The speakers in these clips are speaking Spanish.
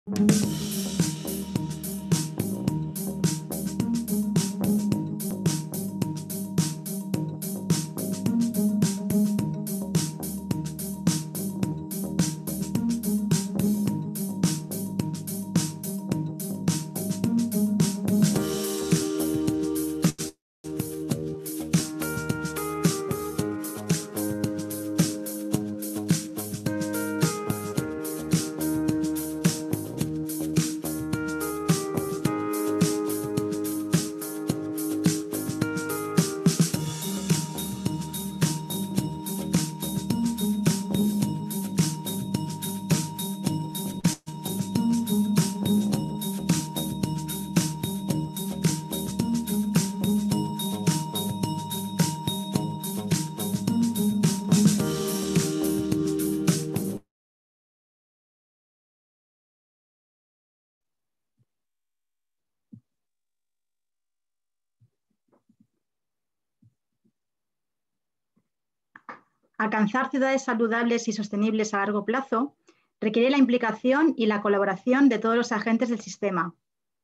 Alcanzar ciudades saludables y sostenibles a largo plazo requiere la implicación y la colaboración de todos los agentes del sistema.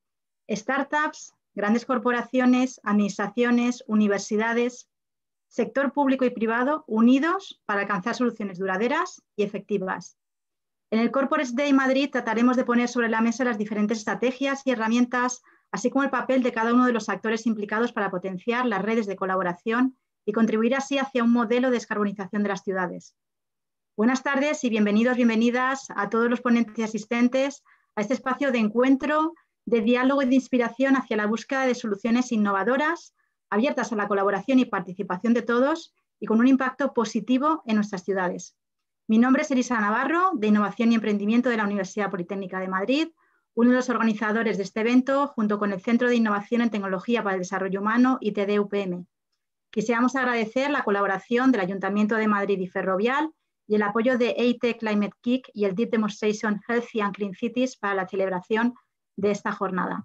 Startups, grandes corporaciones, administraciones, universidades, sector público y privado unidos para alcanzar soluciones duraderas y efectivas. En el Corporate Day Madrid trataremos de poner sobre la mesa las diferentes estrategias y herramientas, así como el papel de cada uno de los actores implicados para potenciar las redes de colaboración y contribuir así hacia un modelo de descarbonización de las ciudades. Buenas tardes y bienvenidos, bienvenidas a todos los ponentes y asistentes a este espacio de encuentro, de diálogo y de inspiración hacia la búsqueda de soluciones innovadoras, abiertas a la colaboración y participación de todos y con un impacto positivo en nuestras ciudades. Mi nombre es Elisa Navarro, de Innovación y Emprendimiento de la Universidad Politécnica de Madrid, uno de los organizadores de este evento, junto con el Centro de Innovación en Tecnología para el Desarrollo Humano, ITD-UPM. Quisiéramos agradecer la colaboración del Ayuntamiento de Madrid y Ferrovial y el apoyo de EIT Climate Kick y el Deep Demonstration Healthy and Clean Cities para la celebración de esta jornada.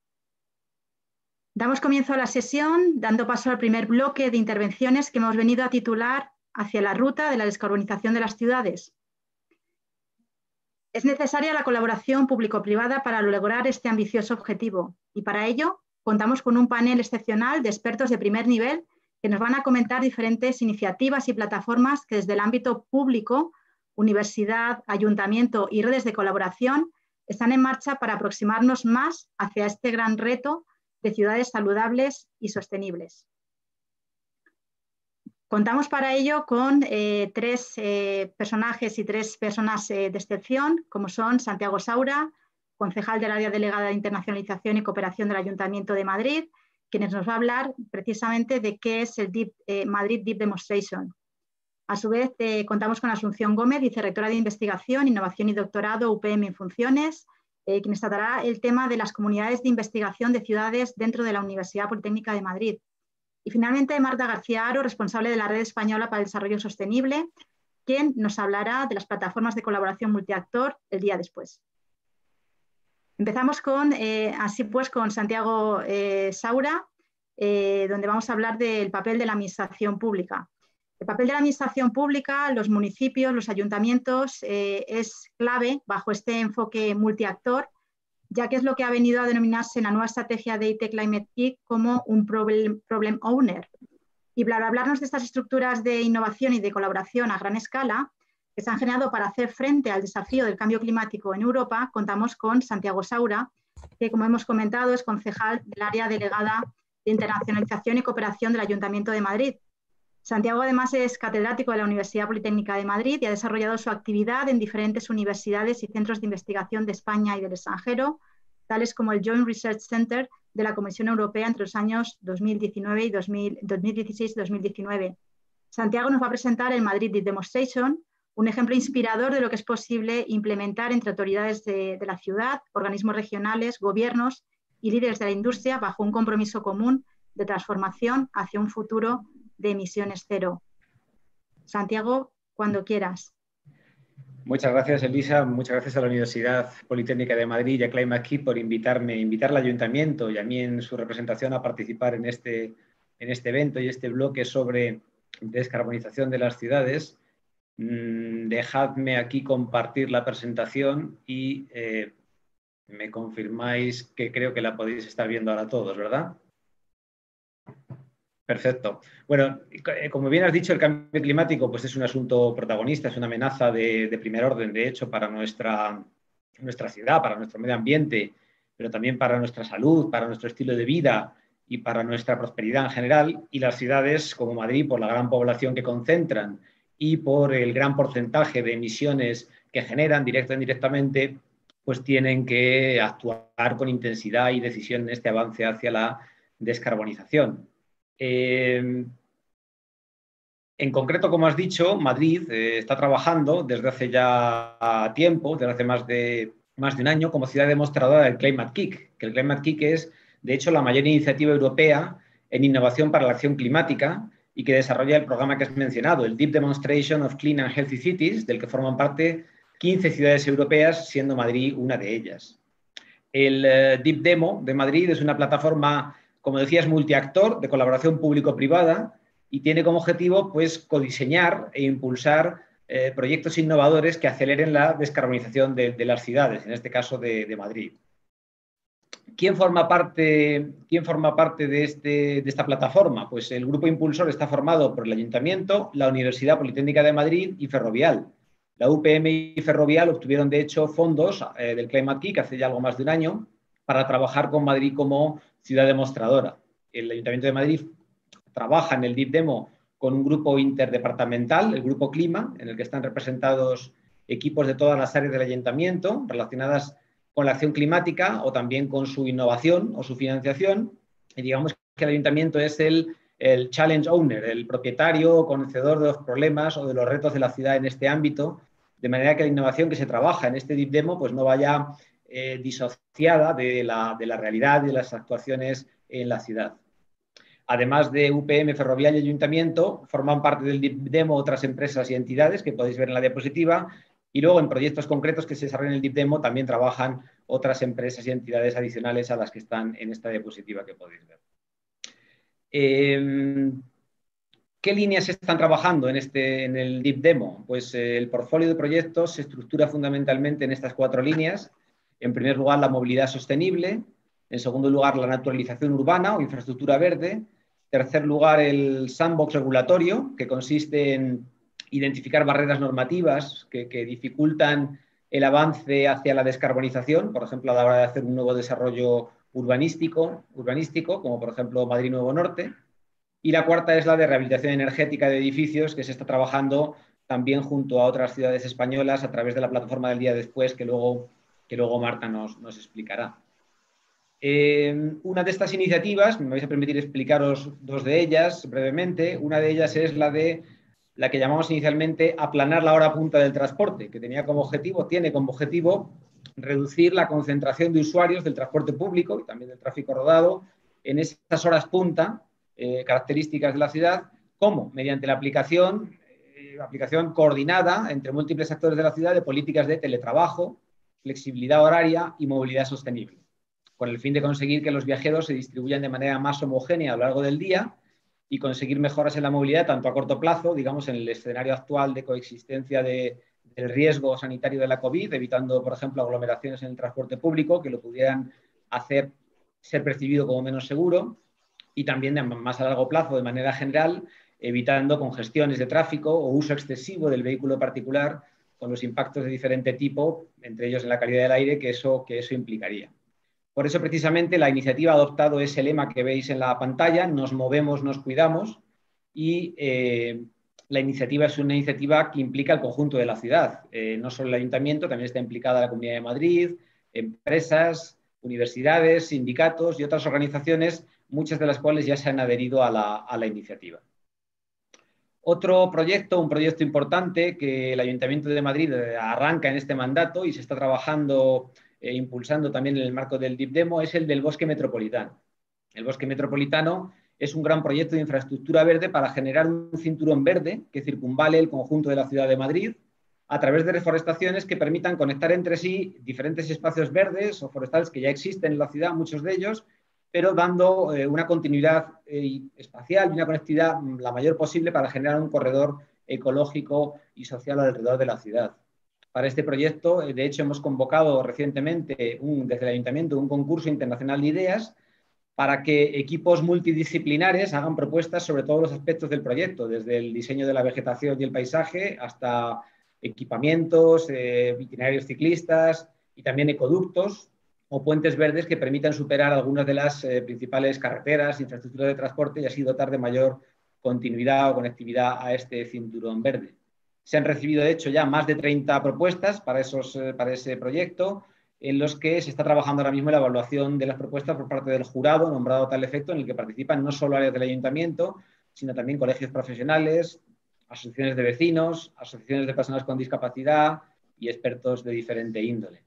Damos comienzo a la sesión, dando paso al primer bloque de intervenciones que hemos venido a titular Hacia la ruta de la descarbonización de las ciudades. Es necesaria la colaboración público-privada para lograr este ambicioso objetivo y para ello contamos con un panel excepcional de expertos de primer nivel que nos van a comentar diferentes iniciativas y plataformas que desde el ámbito público, universidad, ayuntamiento y redes de colaboración están en marcha para aproximarnos más hacia este gran reto de ciudades saludables y sostenibles. Contamos para ello con tres personajes y tres personas de excepción, como son Santiago Saura, concejal del área delegada de Internacionalización y Cooperación del Ayuntamiento de Madrid, quienes nos va a hablar precisamente de qué es el Madrid Deep Demonstration. A su vez, contamos con Asunción Gómez, vicerrectora de Investigación, Innovación y Doctorado UPM en Funciones, quien tratará el tema de las comunidades de investigación de ciudades dentro de la Universidad Politécnica de Madrid. Y finalmente, Marta García Aro, responsable de la Red Española para el Desarrollo Sostenible, quien nos hablará de las plataformas de colaboración multiactor el día después. Empezamos con Santiago Saura, donde vamos a hablar del papel de la administración pública. El papel de la administración pública, los municipios, los ayuntamientos, es clave bajo este enfoque multiactor, ya que es lo que ha venido a denominarse en la nueva estrategia de IT Climate Kick como un problem owner. Y para hablarnos de estas estructuras de innovación y de colaboración a gran escala que se han generado para hacer frente al desafío del cambio climático en Europa, contamos con Santiago Saura, que, como hemos comentado, es concejal del área delegada de Internacionalización y Cooperación del Ayuntamiento de Madrid. Santiago, además, es catedrático de la Universidad Politécnica de Madrid y ha desarrollado su actividad en diferentes universidades y centros de investigación de España y del extranjero, tales como el Joint Research Center de la Comisión Europea entre los años 2019 y 2016-2019. Santiago nos va a presentar el Madrid Deep Demonstration, un ejemplo inspirador de lo que es posible implementar entre autoridades de la ciudad, organismos regionales, gobiernos y líderes de la industria bajo un compromiso común de transformación hacia un futuro de emisiones cero. Santiago, cuando quieras. Muchas gracias, Elisa. Muchas gracias a la Universidad Politécnica de Madrid y a Climate Kick por invitar al Ayuntamiento y a mí en su representación a participar en este evento y este bloque sobre descarbonización de las ciudades. Dejadme aquí compartir la presentación y Me confirmáis que creo que la podéis estar viendo ahora todos, ¿verdad? Perfecto. Bueno, como bien has dicho, el cambio climático pues, es un asunto protagonista, es una amenaza de primer orden, de hecho, para nuestra ciudad, para nuestro medio ambiente, pero también para nuestra salud, para nuestro estilo de vida y para nuestra prosperidad en general. Y las ciudades como Madrid, por la gran población que concentran y por el gran porcentaje de emisiones que generan directa o indirectamente, pues tienen que actuar con intensidad y decisión en este avance hacia la descarbonización. En concreto, como has dicho, Madrid está trabajando desde hace ya tiempo, desde hace más de un año, como ciudad demostradora del Climate Kick, que el Climate Kick es, de hecho, la mayor iniciativa europea en innovación para la acción climática y que desarrolla el programa que has mencionado, el Deep Demonstration of Clean and Healthy Cities, del que forman parte 15 ciudades europeas, siendo Madrid una de ellas. El Deep Demo de Madrid es una plataforma, como decías, multiactor de colaboración público-privada y tiene como objetivo pues, codiseñar e impulsar proyectos innovadores que aceleren la descarbonización de las ciudades, en este caso de Madrid. ¿Quién forma parte de esta plataforma? Pues el grupo impulsor está formado por el Ayuntamiento, la Universidad Politécnica de Madrid y Ferrovial. La UPM y Ferrovial obtuvieron, de hecho, fondos del Climate Kick hace ya algo más de un año para trabajar con Madrid como ciudad demostradora. El Ayuntamiento de Madrid trabaja en el Deep Demo con un grupo interdepartamental, el Grupo Clima, en el que están representados equipos de todas las áreas del Ayuntamiento relacionadas con la acción climática o también con su innovación o su financiación. Y digamos que el Ayuntamiento es el challenge owner, el propietario o conocedor de los problemas o de los retos de la ciudad en este ámbito, de manera que la innovación que se trabaja en este Deep Demo pues no vaya disociada de la realidad y de las actuaciones en la ciudad. Además de UPM, Ferrovial y Ayuntamiento, forman parte del Deep Demo otras empresas y entidades que podéis ver en la diapositiva. Y luego, en proyectos concretos que se desarrollan en el Deep Demo, también trabajan otras empresas y entidades adicionales a las que están en esta diapositiva que podéis ver. ¿Qué líneas se están trabajando en el Deep Demo? Pues el portfolio de proyectos se estructura fundamentalmente en estas 4 líneas. En primer lugar, la movilidad sostenible. En segundo lugar, la naturalización urbana o infraestructura verde. En tercer lugar, el sandbox regulatorio, que consiste en identificar barreras normativas que dificultan el avance hacia la descarbonización, por ejemplo, a la hora de hacer un nuevo desarrollo urbanístico como por ejemplo Madrid Nuevo Norte. Y la cuarta es la de rehabilitación energética de edificios, que se está trabajando también junto a otras ciudades españolas a través de la plataforma del día después, que luego Marta nos explicará. Una de estas iniciativas, me vais a permitir explicaros 2 de ellas brevemente. Una de ellas es la que llamamos inicialmente aplanar la hora punta del transporte, que tiene como objetivo reducir la concentración de usuarios del transporte público y también del tráfico rodado en esas horas punta características de la ciudad, como mediante la aplicación coordinada entre múltiples actores de la ciudad de políticas de teletrabajo, flexibilidad horaria y movilidad sostenible, con el fin de conseguir que los viajeros se distribuyan de manera más homogénea a lo largo del día y conseguir mejoras en la movilidad tanto a corto plazo, digamos en el escenario actual de coexistencia del riesgo sanitario de la COVID, evitando, por ejemplo, aglomeraciones en el transporte público que lo pudieran hacer ser percibido como menos seguro, y también más a largo plazo, de manera general, evitando congestiones de tráfico o uso excesivo del vehículo particular con los impactos de diferente tipo, entre ellos en la calidad del aire, que eso implicaría. Por eso, precisamente, la iniciativa ha adoptado ese lema que veis en la pantalla: nos movemos, nos cuidamos, y la iniciativa es una iniciativa que implica el conjunto de la ciudad. No solo el Ayuntamiento, también está implicada la Comunidad de Madrid, empresas, universidades, sindicatos y otras organizaciones, muchas de las cuales ya se han adherido a la iniciativa. Otro proyecto, un proyecto importante que el Ayuntamiento de Madrid arranca en este mandato y se está trabajando impulsando también en el marco del Deep Demo, es el del Bosque Metropolitano. El Bosque Metropolitano es un gran proyecto de infraestructura verde para generar un cinturón verde que circunvale el conjunto de la ciudad de Madrid a través de reforestaciones que permitan conectar entre sí diferentes espacios verdes o forestales que ya existen en la ciudad, muchos de ellos, pero dando una continuidad espacial y una conectividad la mayor posible para generar un corredor ecológico y social alrededor de la ciudad. para este proyecto. De hecho, hemos convocado recientemente desde el Ayuntamiento un concurso internacional de ideas para que equipos multidisciplinares hagan propuestas sobre todos los aspectos del proyecto, desde el diseño de la vegetación y el paisaje hasta equipamientos, itinerarios ciclistas y también ecoductos o puentes verdes que permitan superar algunas de las principales carreteras, infraestructuras de transporte y así dotar de mayor continuidad o conectividad a este cinturón verde. Se han recibido, de hecho, ya más de 30 propuestas para ese proyecto, en los que se está trabajando ahora mismo la evaluación de las propuestas por parte del jurado nombrado a tal efecto, en el que participan no solo áreas del ayuntamiento, sino también colegios profesionales, asociaciones de vecinos, asociaciones de personas con discapacidad y expertos de diferente índole.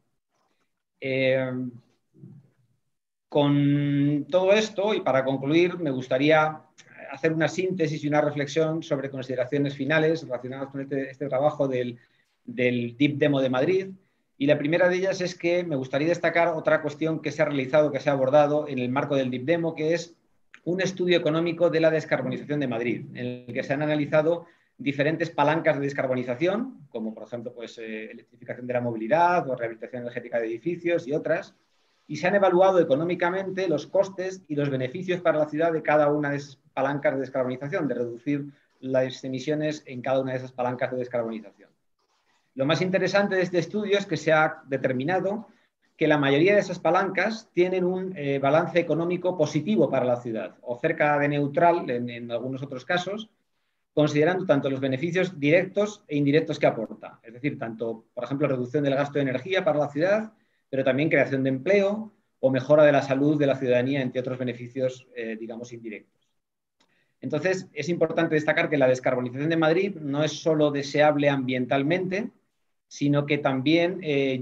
Con todo esto, y para concluir, me gustaría hacer una síntesis y una reflexión sobre consideraciones finales relacionadas con este trabajo del Deep Demo de Madrid. Y la primera de ellas es que me gustaría destacar otra cuestión que se ha realizado, que se ha abordado en el marco del Deep Demo, que es un estudio económico de la descarbonización de Madrid, en el que se han analizado diferentes palancas de descarbonización, como por ejemplo electrificación de la movilidad o rehabilitación energética de edificios y otras, y se han evaluado económicamente los costes y los beneficios para la ciudad de cada una de esas palancas de descarbonización, de reducir las emisiones en cada una de esas palancas de descarbonización. Lo más interesante de este estudio es que se ha determinado que la mayoría de esas palancas tienen un balance económico positivo para la ciudad, o cerca de neutral en algunos otros casos, considerando tanto los beneficios directos e indirectos que aporta. Es decir, tanto, por ejemplo, reducción del gasto de energía para la ciudad, pero también creación de empleo o mejora de la salud de la ciudadanía, entre otros beneficios, digamos, indirectos. Entonces, es importante destacar que la descarbonización de Madrid no es solo deseable ambientalmente, sino que también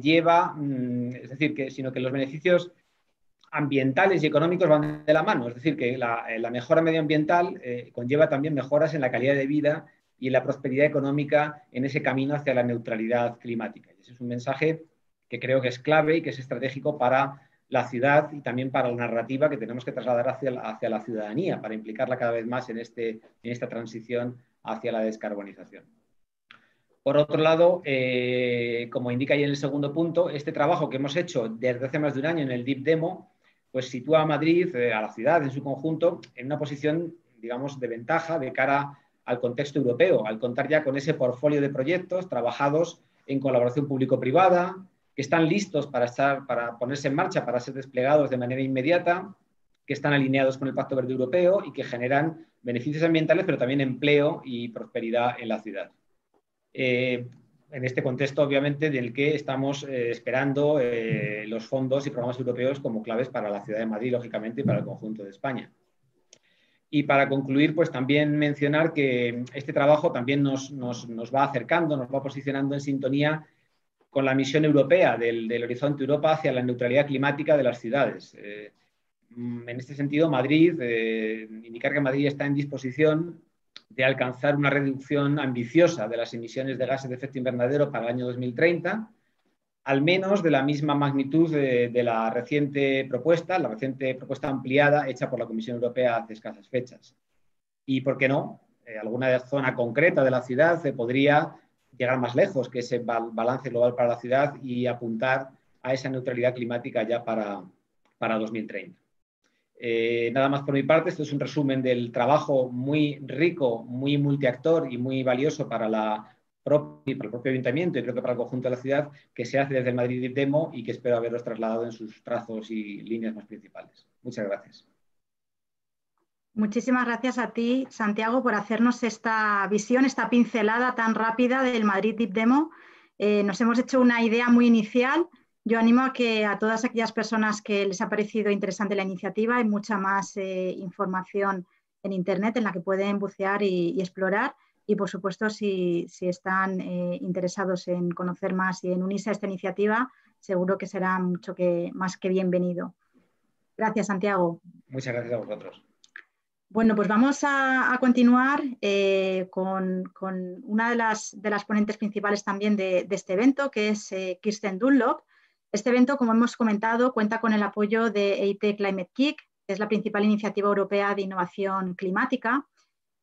sino que los beneficios ambientales y económicos van de la mano. Es decir, que la mejora medioambiental conlleva también mejoras en la calidad de vida y en la prosperidad económica en ese camino hacia la neutralidad climática. Y ese es un mensaje que creo que es clave y que es estratégico para la ciudad y también para la narrativa que tenemos que trasladar hacia la ciudadanía para implicarla cada vez más en esta transición hacia la descarbonización. Por otro lado, como indica ahí en el segundo punto, este trabajo que hemos hecho desde hace más de un año en el Deep Demo, pues sitúa a Madrid, a la ciudad en su conjunto, en una posición, digamos, de ventaja de cara al contexto europeo, al contar ya con ese portfolio de proyectos trabajados en colaboración público-privada, que están listos para ponerse en marcha, para ser desplegados de manera inmediata, que están alineados con el Pacto Verde Europeo y que generan beneficios ambientales, pero también empleo y prosperidad en la ciudad. En este contexto, obviamente, del que estamos esperando los fondos y programas europeos como claves para la ciudad de Madrid, lógicamente, y para el conjunto de España. Y para concluir, pues también mencionar que este trabajo también nos va acercando, nos va posicionando en sintonía con la misión europea del Horizonte Europa hacia la neutralidad climática de las ciudades. En este sentido, indicar que Madrid está en disposición de alcanzar una reducción ambiciosa de las emisiones de gases de efecto invernadero para el año 2030, al menos de la misma magnitud de la reciente propuesta ampliada hecha por la Comisión Europea hace escasas fechas. Y, ¿por qué no? Alguna zona concreta de la ciudad podría llegar más lejos que ese balance global para la ciudad y apuntar a esa neutralidad climática ya para 2030. Nada más por mi parte. Esto es un resumen del trabajo muy rico, muy multiactor y muy valioso para el propio ayuntamiento y creo que para el conjunto de la ciudad, que se hace desde el Madrid Deep Demo y que espero haberos trasladado en sus trazos y líneas más principales. Muchas gracias. Muchísimas gracias a ti, Santiago, por hacernos esta visión, esta pincelada tan rápida del Madrid Deep Demo. Nos hemos hecho una idea muy inicial. Yo animo a todas aquellas personas que les ha parecido interesante la iniciativa, hay mucha más información en Internet en la que pueden bucear y explorar. Y, por supuesto, si están interesados en conocer más y en unirse a esta iniciativa, seguro que será más que bienvenido. Gracias, Santiago. Muchas gracias a vosotros. Bueno, pues vamos a continuar con una de las ponentes principales también de este evento, que es Kirsten Dunlop. Este evento, como hemos comentado, cuenta con el apoyo de EIT Climate Kick, que es la principal iniciativa europea de innovación climática.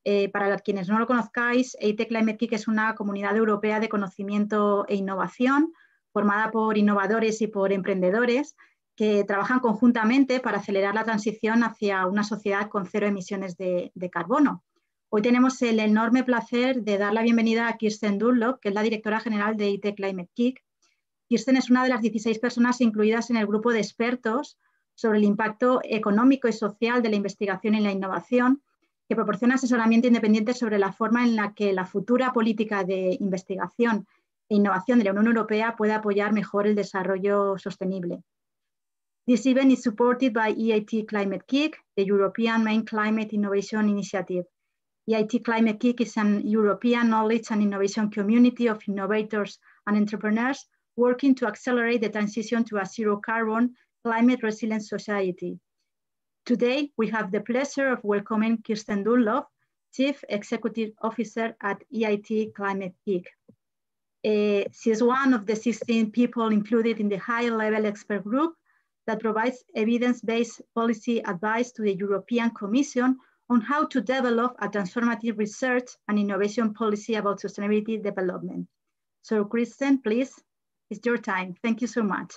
Para quienes no lo conozcáis, EIT Climate Kick es una comunidad europea de conocimiento e innovación formada por innovadores y por emprendedores que trabajan conjuntamente para acelerar la transición hacia una sociedad con cero emisiones de carbono. Hoy tenemos el enorme placer de dar la bienvenida a Kirsten Dunlop, que es la directora general de EIT Climate Kick. Kirsten es una de las 16 personas incluidas en el grupo de expertos sobre el impacto económico y social de la investigación y la innovación, que proporciona asesoramiento independiente sobre la forma en la que la futura política de investigación e innovación de la Unión Europea puede apoyar mejor el desarrollo sostenible. This event is supported by EIT Climate Kick, the European Main Climate Innovation Initiative. EIT Climate Kick is an European knowledge and innovation community of innovators and entrepreneurs working to accelerate the transition to a zero-carbon, climate-resilient society. Today, we have the pleasure of welcoming Kirsten Dunlop, Chief Executive Officer at EIT Climate Kick. She is one of the 16 people included in the high-level expert group that provides evidence-based policy advice to the European Commission on how to develop a transformative research and innovation policy about sustainability development. So, Kirsten, please, it's your time. Thank you so much.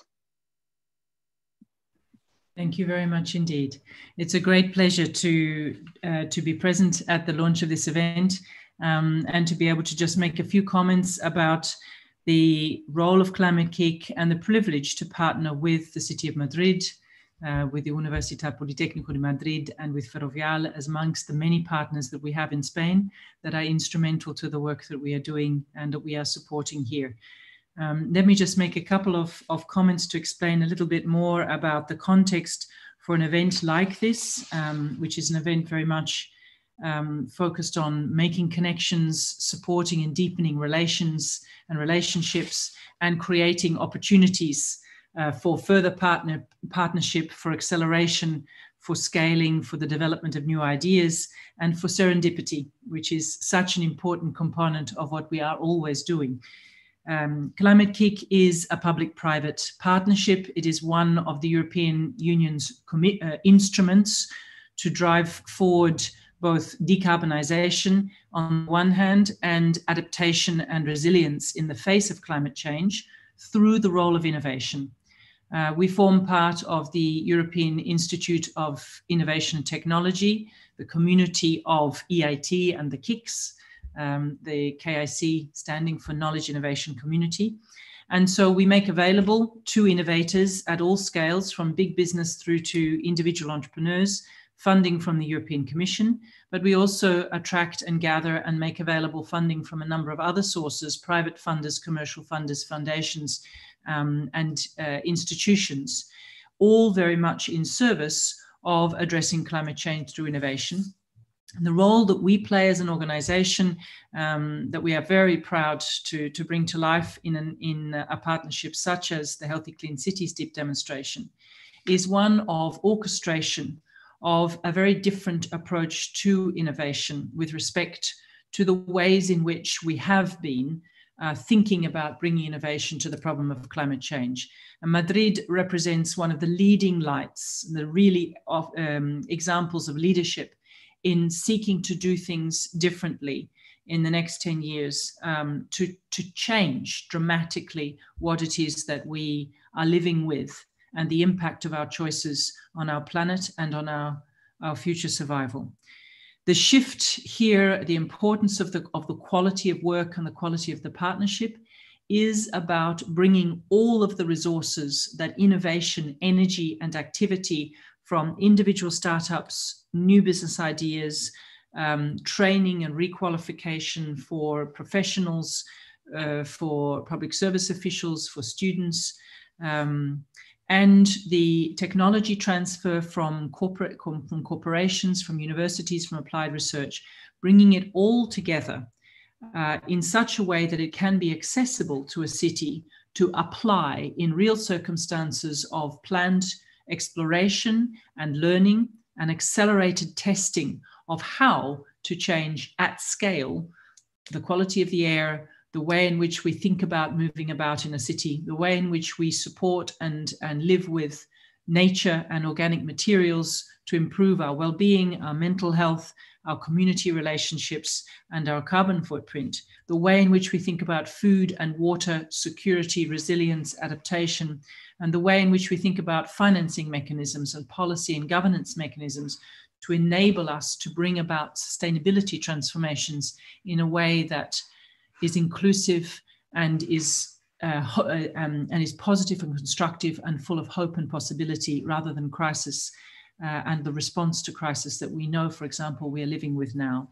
Thank you very much indeed. It's a great pleasure to be present at the launch of this event and to be able to just make a few comments about the role of Climate Kick and the privilege to partner with the City of Madrid, with the Universitat Politécnico de Madrid and with Ferrovial, as amongst the many partners that we have in Spain that are instrumental to the work that we are doing and that we are supporting here. Let me just make a couple of comments to explain a little bit more about the context for an event like this, which is an event very much focused on making connections, supporting and deepening relations and relationships, and creating opportunities for further partnership, for acceleration, for scaling, for the development of new ideas, and for serendipity, which is such an important component of what we are always doing. Climate Kick is a public-private partnership. It is one of the European Union's instruments to drive forward both decarbonisation on one hand and adaptation and resilience in the face of climate change through the role of innovation. We form part of the European Institute of Innovation and Technology, the community of EIT and the KICs, the KIC standing for Knowledge Innovation Community. And so we make available to innovators at all scales, from big business through to individual entrepreneurs, funding from the European Commission, but we also attract and gather and make available funding from a number of other sources, private funders, commercial funders, foundations, and institutions, all very much in service of addressing climate change through innovation. The role that we play as an organization that we are very proud to bring to life in a partnership such as the Healthy Clean Cities Deep Demonstration is one of orchestration of a very different approach to innovation with respect to the ways in which we have been thinking about bringing innovation to the problem of climate change. And Madrid represents one of the leading lights, the really examples of leadership in seeking to do things differently in the next 10 years to change dramatically what it is that we are living with and the impact of our choices on our planet and on our future survival. The shift here, the importance of the quality of work and the quality of the partnership is about bringing all of the resources that innovation, energy, and activity from individual startups, new business ideas, training and requalification for professionals, for public service officials, for students, and the technology transfer from corporations, from universities, from applied research, bringing it all together in such a way that it can be accessible to a city to apply in real circumstances of planned exploration and learning and accelerated testing of how to change at scale the quality of the air, the way in which we think about moving about in a city, the way in which we support and live with nature and organic materials to improve our well-being, our mental health, our community relationships, and our carbon footprint. The way in which we think about food and water security, resilience, adaptation, and the way in which we think about financing mechanisms and policy and governance mechanisms to enable us to bring about sustainability transformations in a way that is inclusive and is positive and constructive and full of hope and possibility rather than crisis and the response to crisis that we know, for example, we are living with now.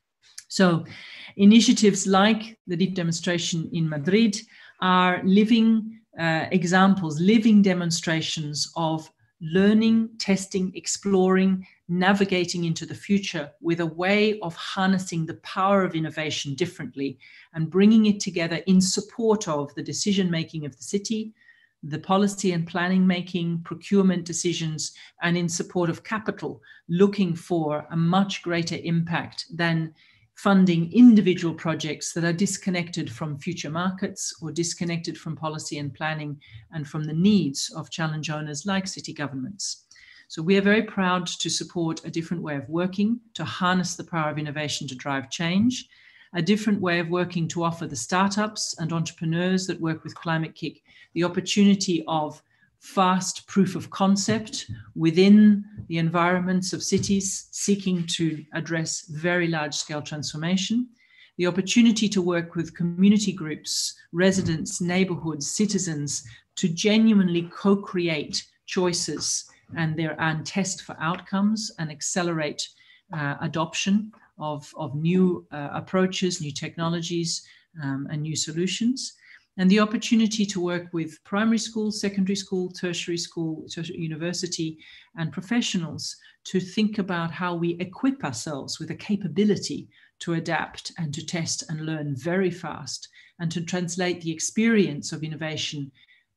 So initiatives like the deep demonstration in Madrid are living examples, living demonstrations of learning, testing, exploring, navigating into the future with a way of harnessing the power of innovation differently and bringing it together in support of the decision-making of the city, the policy and planning making, procurement decisions, and in support of capital, looking for a much greater impact than funding individual projects that are disconnected from future markets or disconnected from policy and planning and from the needs of challenge owners like city governments. So we are very proud to support a different way of working, to harness the power of innovation to drive change, a different way of working to offer the startups and entrepreneurs that work with Climate Kick the opportunity of fast proof of concept within the environments of cities seeking to address very large-scale transformation, the opportunity to work with community groups, residents, neighborhoods, citizens to genuinely co-create choices and test for outcomes and accelerate adoption of new approaches, new technologies, and new solutions. And the opportunity to work with primary school, secondary school, tertiary university, and professionals to think about how we equip ourselves with a capability to adapt and to test and learn very fast and to translate the experience of innovation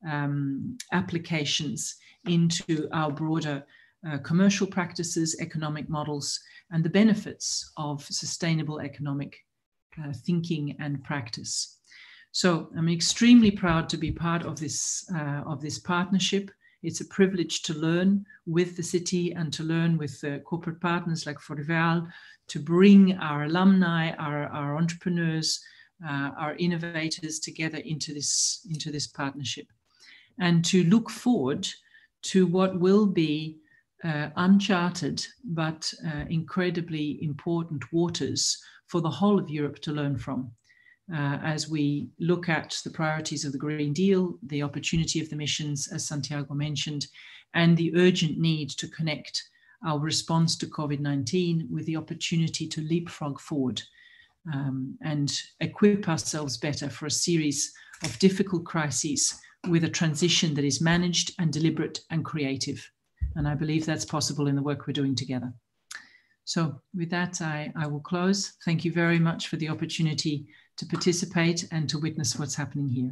applications into our broader commercial practices, economic models, and the benefits of sustainable economic thinking and practice. So I'm extremely proud to be part of this partnership. It's a privilege to learn with the city and to learn with corporate partners like Ferrovial, to bring our alumni, our entrepreneurs, our innovators together into this partnership, and to look forward to what will be uncharted but incredibly important waters for the whole of Europe to learn from. As we look at the priorities of the Green Deal, the opportunity of the missions, as Santiago mentioned, and the urgent need to connect our response to COVID-19 with the opportunity to leapfrog forward and equip ourselves better for a series of difficult crises with a transition that is managed and deliberate and creative. And I believe that's possible in the work we're doing together. So with that, I will close. Thank you very much for the opportunity to participate and to witness what's happening here.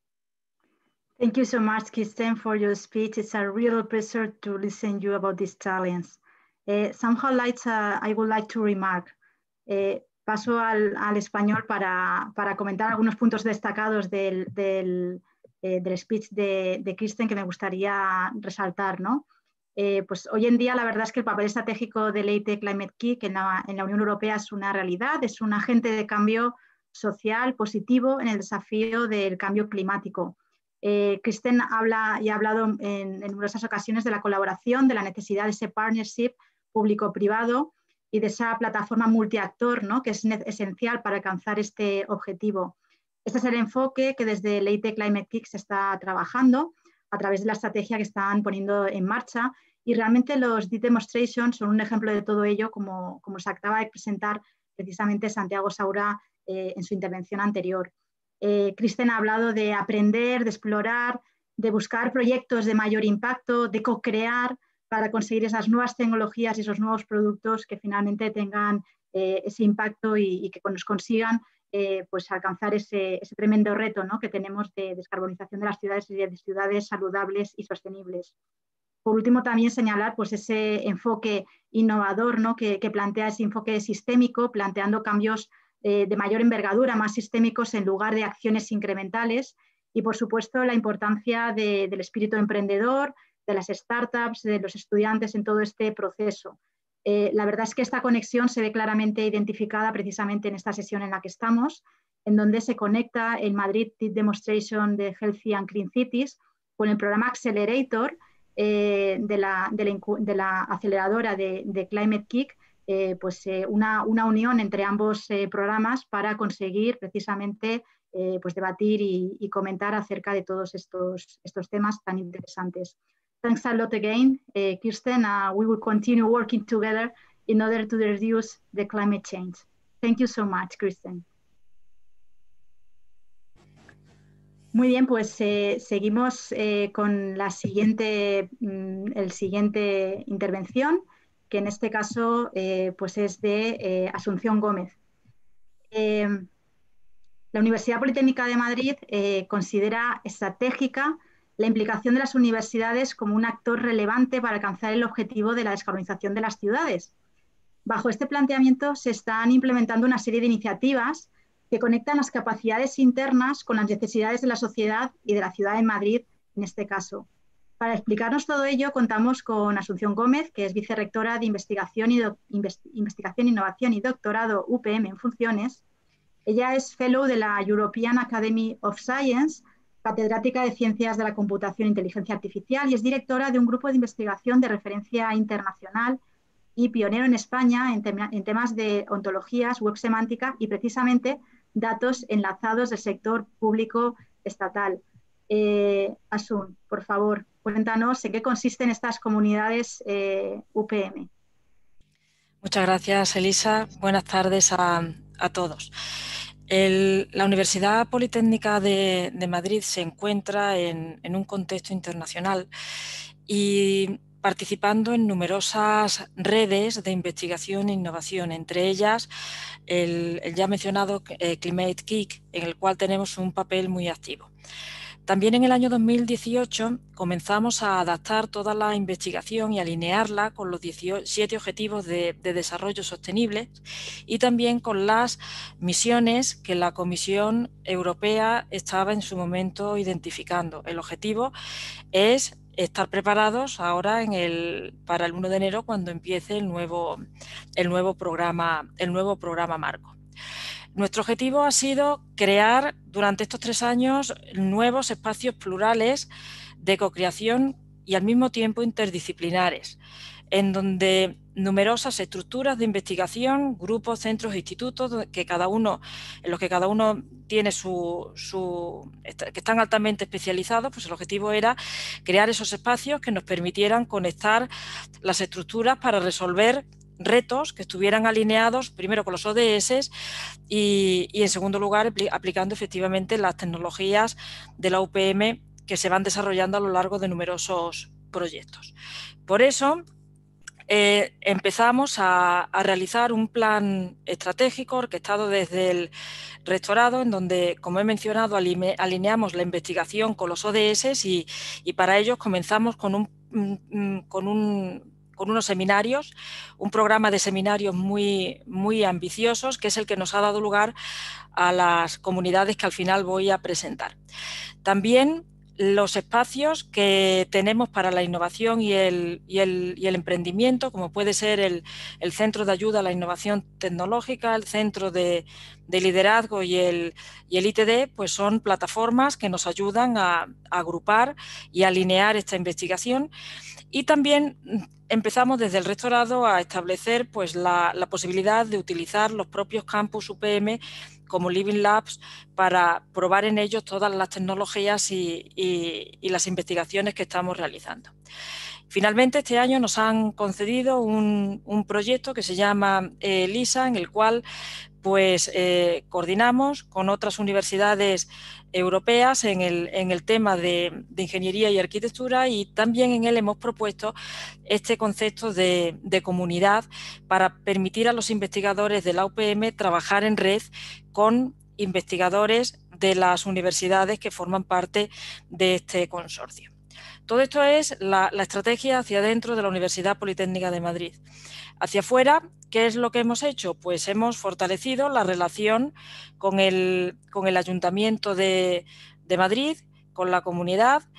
Thank you so much, Kristen, for your speech. It's a real pleasure to listen to you about this challenge. Some highlights I would like to remark. Paso al español para comentar algunos puntos destacados del speech de Kristen que me gustaría resaltar, ¿no? Pues hoy en día la verdad es que el papel estratégico del EIT Climate Kick en la Unión Europea es una realidad, es un agente de cambio social positivo en el desafío del cambio climático. Kristen habla y ha hablado en numerosas ocasiones de la colaboración, de la necesidad de ese partnership público-privado y de esa plataforma multiactor, ¿no? Que es esencial para alcanzar este objetivo. Este es el enfoque que desde el EIT Climate Kick se está trabajando a través de la estrategia que están poniendo en marcha, y realmente los Deep Demonstrations son un ejemplo de todo ello, como se acaba de presentar precisamente Santiago Saura en su intervención anterior. Kristen ha hablado de aprender, de explorar, de buscar proyectos de mayor impacto, de co-crear para conseguir esas nuevas tecnologías y esos nuevos productos que finalmente tengan ese impacto y que nos consigan pues alcanzar ese tremendo reto, ¿no? Que tenemos de descarbonización de las ciudades y de ciudades saludables y sostenibles. Por último, también señalar pues, ese enfoque innovador, ¿no? que plantea ese enfoque sistémico, planteando cambios de mayor envergadura, más sistémicos en lugar de acciones incrementales, y por supuesto la importancia del espíritu emprendedor, de las startups, de los estudiantes en todo este proceso. La verdad es que esta conexión se ve claramente identificada precisamente en esta sesión en la que estamos, en donde se conecta el Madrid Deep Demonstration de Healthy and Clean Cities con el programa Accelerator de la aceleradora de Climate Kick, una unión entre ambos programas para conseguir precisamente debatir y comentar acerca de todos estos temas tan interesantes. Thanks a lot again, Kirsten. We will continue working together in order to reduce the climate change. Thank you so much, Kirsten. Muy bien, pues seguimos con la siguiente intervención, que en este caso es de Asunción Gómez. La Universidad Politécnica de Madrid considera estratégica la implicación de las universidades como un actor relevante para alcanzar el objetivo de la descarbonización de las ciudades. Bajo este planteamiento se están implementando una serie de iniciativas que conectan las capacidades internas con las necesidades de la sociedad y de la ciudad de Madrid, en este caso. Para explicarnos todo ello, contamos con Asunción Gómez, que es vicerrectora de Investigación, Innovación y Doctorado UPM en Funciones. Ella es Fellow de la European Academy of Science, catedrática de Ciencias de la Computación e Inteligencia Artificial y es directora de un grupo de investigación de referencia internacional y pionero en España en temas de ontologías, web semántica y precisamente datos enlazados del sector público estatal. Asun, por favor, cuéntanos en qué consisten estas comunidades UPM. Muchas gracias, Elisa. Buenas tardes a todos. La Universidad Politécnica de Madrid se encuentra en un contexto internacional y participando en numerosas redes de investigación e innovación, entre ellas el ya mencionado Climate Kick, en el cual tenemos un papel muy activo. También en el año 2018 comenzamos a adaptar toda la investigación y alinearla con los 17 Objetivos de Desarrollo Sostenible y también con las misiones que la Comisión Europea estaba en su momento identificando. El objetivo es estar preparados ahora para el 1 de enero cuando empiece el nuevo programa marco. Nuestro objetivo ha sido crear durante estos 3 años nuevos espacios plurales de cocreación y al mismo tiempo interdisciplinares, en donde numerosas estructuras de investigación, grupos, centros e institutos en los que cada uno tiene que están altamente especializados, pues el objetivo era crear esos espacios que nos permitieran conectar las estructuras para resolver retos que estuvieran alineados primero con los ODS y en segundo lugar aplicando efectivamente las tecnologías de la UPM que se van desarrollando a lo largo de numerosos proyectos. Por eso empezamos a realizar un plan estratégico orquestado desde el rectorado, en donde, como he mencionado, alineamos la investigación con los ODS y para ello comenzamos con unos seminarios, un programa de seminarios muy ambiciosos, que es el que nos ha dado lugar a las comunidades que al final voy a presentar. También los espacios que tenemos para la innovación y el emprendimiento, como puede ser el Centro de Ayuda a la Innovación Tecnológica, el Centro de Liderazgo y el ITD, pues son plataformas que nos ayudan a agrupar y alinear esta investigación. Y también empezamos desde el rectorado a establecer pues, la posibilidad de utilizar los propios campus UPM como Living Labs para probar en ellos todas las tecnologías y las investigaciones que estamos realizando. Finalmente, este año nos han concedido un proyecto que se llama LISA, en el cual pues, coordinamos con otras universidades europeas en el tema de ingeniería y arquitectura, y también en él hemos propuesto este concepto de comunidad para permitir a los investigadores de la UPM trabajar en red con investigadores de las universidades que forman parte de este consorcio. Todo esto es la estrategia hacia adentro de la Universidad Politécnica de Madrid. Hacia afuera, ¿qué es lo que hemos hecho? Pues hemos fortalecido la relación con el Ayuntamiento de Madrid, con la comunidad,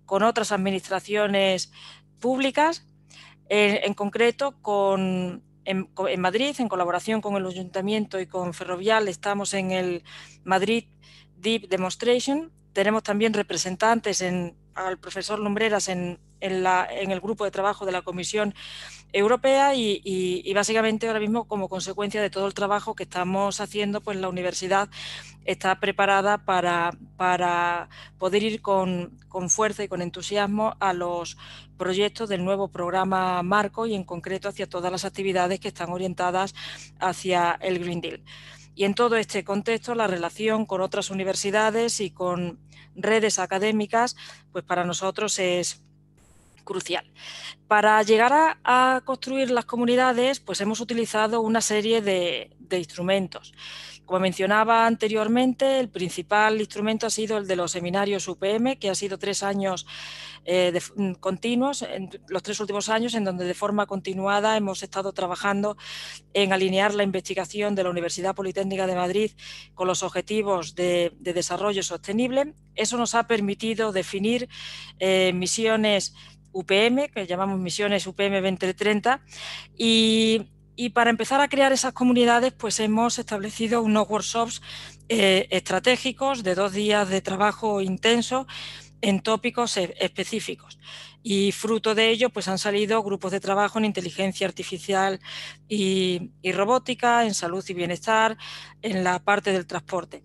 con otras administraciones públicas, en concreto en Madrid, en colaboración con el Ayuntamiento y con Ferrovial, estamos en el Madrid Deep Demonstration. Tenemos también representantes al profesor Lumbreras en el grupo de trabajo de la Comisión Europea y básicamente ahora mismo, como consecuencia de todo el trabajo que estamos haciendo, pues la universidad está preparada para poder ir con fuerza y con entusiasmo a los proyectos del nuevo programa Marco y en concreto hacia todas las actividades que están orientadas hacia el Green Deal. Y en todo este contexto, la relación con otras universidades y con redes académicas, pues para nosotros es crucial. Para llegar a construir las comunidades, pues hemos utilizado una serie de instrumentos. Como mencionaba anteriormente, el principal instrumento ha sido el de los seminarios UPM, que ha sido 3 años continuos, en los 3 últimos años, en donde de forma continuada hemos estado trabajando en alinear la investigación de la Universidad Politécnica de Madrid con los objetivos de desarrollo sostenible. Eso nos ha permitido definir misiones UPM, que llamamos misiones UPM 2030, y para empezar a crear esas comunidades, pues hemos establecido unos workshops estratégicos de 2 días de trabajo intenso en tópicos específicos. Y fruto de ello, pues han salido grupos de trabajo en inteligencia artificial y robótica, en salud y bienestar, en la parte del transporte.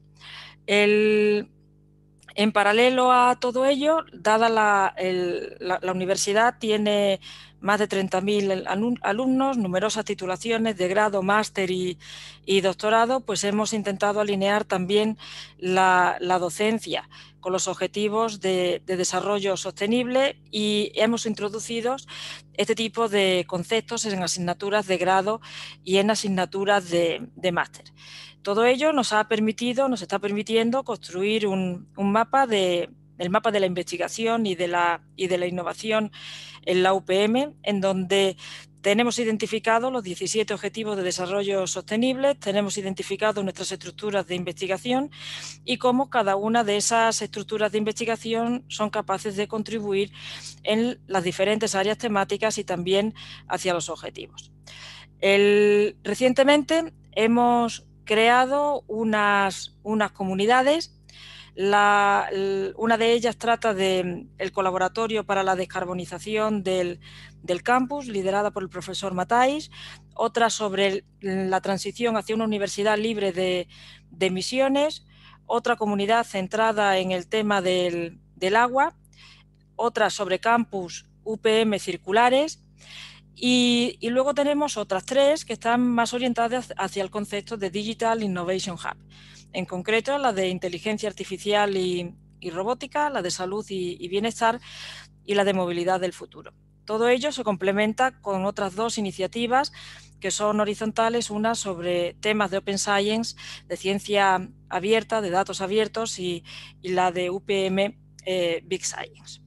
En paralelo a todo ello, dada la universidad tiene más de 30.000 alumnos, numerosas titulaciones de grado, máster y doctorado, pues hemos intentado alinear también la docencia con los objetivos de desarrollo sostenible y hemos introducido este tipo de conceptos en asignaturas de grado y en asignaturas de máster. Todo ello nos está permitiendo construir un mapa el mapa de la investigación y de la innovación en la UPM, en donde tenemos identificados los 17 Objetivos de Desarrollo Sostenible, tenemos identificado nuestras estructuras de investigación y cómo cada una de esas estructuras de investigación son capaces de contribuir en las diferentes áreas temáticas y también hacia los objetivos. Recientemente hemos creado unas comunidades. Una de ellas trata del colaboratorio para la descarbonización del campus, liderada por el profesor Matáis, otra sobre la transición hacia una universidad libre de emisiones, otra comunidad centrada en el tema del agua, otra sobre campus UPM circulares. Y luego tenemos otras 3 que están más orientadas hacia el concepto de Digital Innovation Hub. En concreto, la de inteligencia artificial y robótica, la de salud y bienestar y la de movilidad del futuro. Todo ello se complementa con otras 2 iniciativas que son horizontales, una sobre temas de Open Science, de ciencia abierta, de datos abiertos y la de UPM Big Science.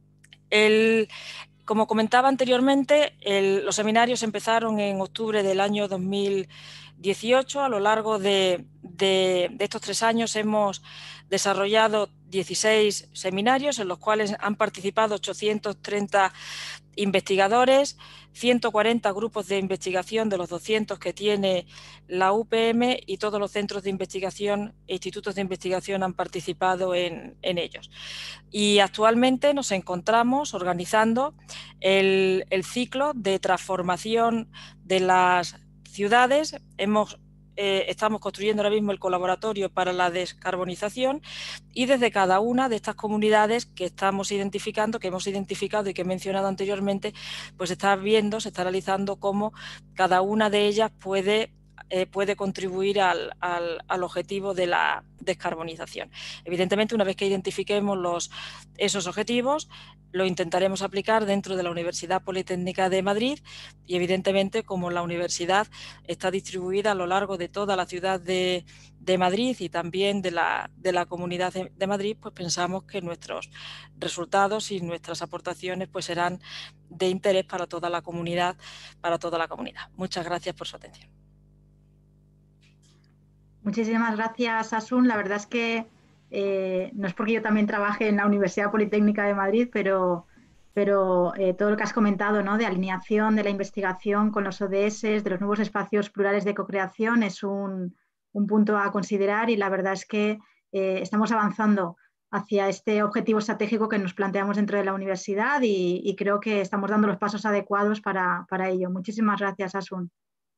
Como comentaba anteriormente, los seminarios empezaron en octubre del año 2018. A lo largo de estos 3 años hemos desarrollado 16 seminarios en los cuales han participado 830 investigadores, 140 grupos de investigación de los 200 que tiene la UPM y todos los centros de investigación e institutos de investigación han participado en ellos. Y actualmente nos encontramos organizando el ciclo de transformación de las ciudades. Estamos construyendo ahora mismo el colaboratorio para la descarbonización y desde cada una de estas comunidades que estamos identificando, que hemos identificado y que he mencionado anteriormente, pues se está analizando cómo cada una de ellas puede contribuir al objetivo de la descarbonización. Evidentemente, una vez que identifiquemos esos objetivos, lo intentaremos aplicar dentro de la Universidad Politécnica de Madrid y evidentemente como la universidad está distribuida a lo largo de toda la ciudad de Madrid y también de la Comunidad de Madrid, pues pensamos que nuestros resultados y nuestras aportaciones pues serán de interés para toda la comunidad. Muchas gracias por su atención. Muchísimas gracias, Asun. La verdad es que no es porque yo también trabaje en la Universidad Politécnica de Madrid, pero todo lo que has comentado, ¿no? De alineación de la investigación con los ODS, de los nuevos espacios plurales de co-creación, es un punto a considerar y la verdad es que estamos avanzando hacia este objetivo estratégico que nos planteamos dentro de la universidad y creo que estamos dando los pasos adecuados para ello. Muchísimas gracias, Asun.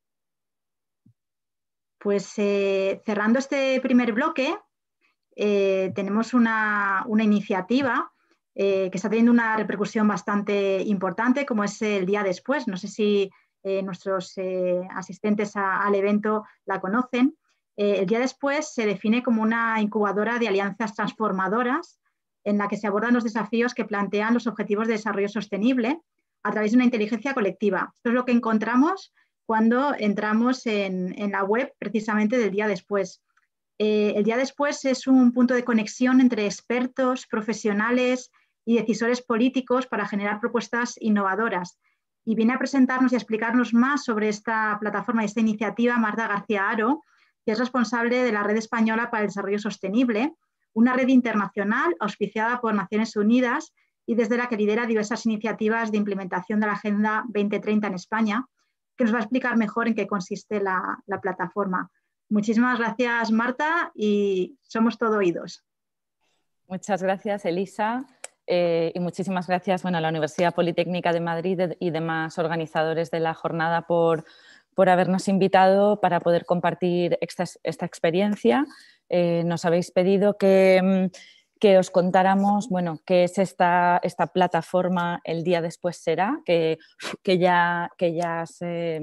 Pues cerrando este primer bloque, tenemos una iniciativa que está teniendo una repercusión bastante importante, como es el día después. No sé si nuestros asistentes al evento la conocen. El día después se define como una incubadora de alianzas transformadoras en la que se abordan los desafíos que plantean los objetivos de desarrollo sostenible a través de una inteligencia colectiva. Esto es lo que encontramos cuando entramos en la web precisamente del día después. El día después es un punto de conexión entre expertos, profesionales y decisores políticos para generar propuestas innovadoras. Y viene a presentarnos y a explicarnos más sobre esta plataforma y esta iniciativa Marta García Haro, que es responsable de la Red Española para el Desarrollo Sostenible, una red internacional auspiciada por Naciones Unidas y desde la que lidera diversas iniciativas de implementación de la Agenda 2030 en España, que nos va a explicar mejor en qué consiste la plataforma. Muchísimas gracias, Marta, y somos todo oídos. Muchas gracias, Elisa, y muchísimas gracias a la Universidad Politécnica de Madrid y demás organizadores de la jornada por habernos invitado para poder compartir esta experiencia. Nos habéis pedido que os contáramos qué es esta plataforma El día después será, que ya has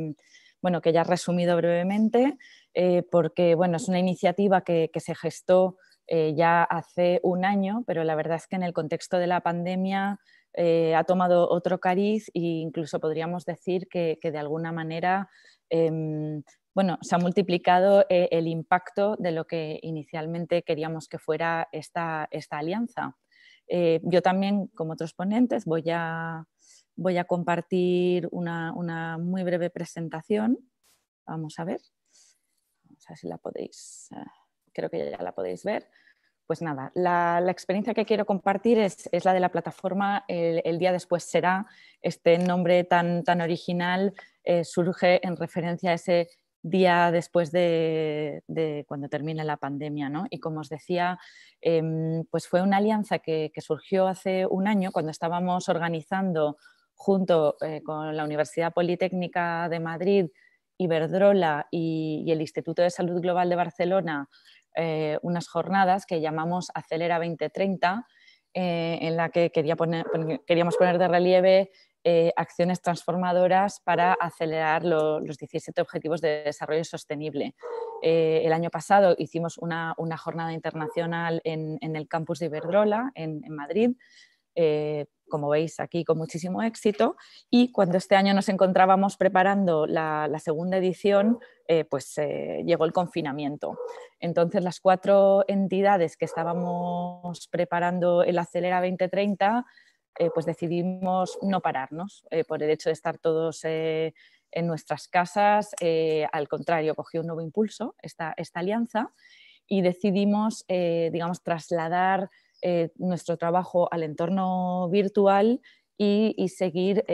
resumido brevemente. Porque es una iniciativa que se gestó ya hace un año, pero la verdad es que en el contexto de la pandemia ha tomado otro cariz e incluso podríamos decir que de alguna manera se ha multiplicado el impacto de lo que inicialmente queríamos que fuera esta alianza. Yo también, como otros ponentes, voy a compartir una muy breve presentación. Vamos a ver. Vamos a ver si la podéis, creo que ya la podéis ver. Pues nada, la experiencia que quiero compartir es la de la plataforma El día después será. Este nombre tan original surge en referencia a ese día después de cuando termine la pandemia, ¿no? Y como os decía, pues fue una alianza que surgió hace un año cuando estábamos organizando junto con la Universidad Politécnica de Madrid, Iberdrola y el Instituto de Salud Global de Barcelona unas jornadas que llamamos Acelera 2030, en la que queríamos poner de relieve acciones transformadoras para acelerar los 17 Objetivos de Desarrollo Sostenible. El año pasado hicimos una jornada internacional en el campus de Iberdrola, en Madrid, como veis aquí con muchísimo éxito, y cuando este año nos encontrábamos preparando la segunda edición, llegó el confinamiento. Entonces las 4 entidades que estábamos preparando el Acelera 2030 pues decidimos no pararnos por el hecho de estar todos en nuestras casas. Al contrario, cogió un nuevo impulso esta alianza y decidimos trasladar nuestro trabajo al entorno virtual y seguir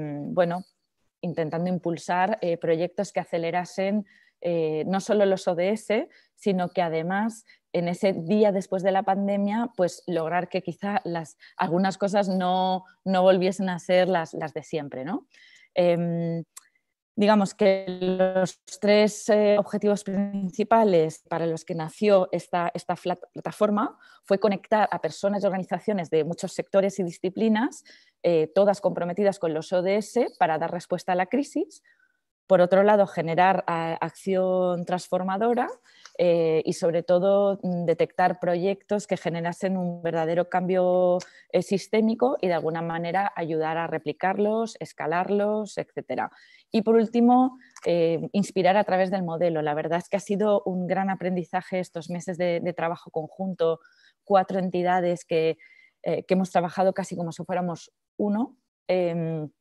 intentando impulsar proyectos que acelerasen no solo los ODS, sino que además en ese día después de la pandemia pues lograr que quizá algunas cosas no volviesen a ser las de siempre, ¿no? Digamos que los 3 objetivos principales para los que nació esta plataforma fue conectar a personas y organizaciones de muchos sectores y disciplinas, todas comprometidas con los ODS para dar respuesta a la crisis. Por otro lado, generar acción transformadora y sobre todo detectar proyectos que generasen un verdadero cambio sistémico y de alguna manera ayudar a replicarlos, escalarlos, etc. Y por último, inspirar a través del modelo. La verdad es que ha sido un gran aprendizaje estos meses de trabajo conjunto, 4 entidades que hemos trabajado casi como si fuéramos uno.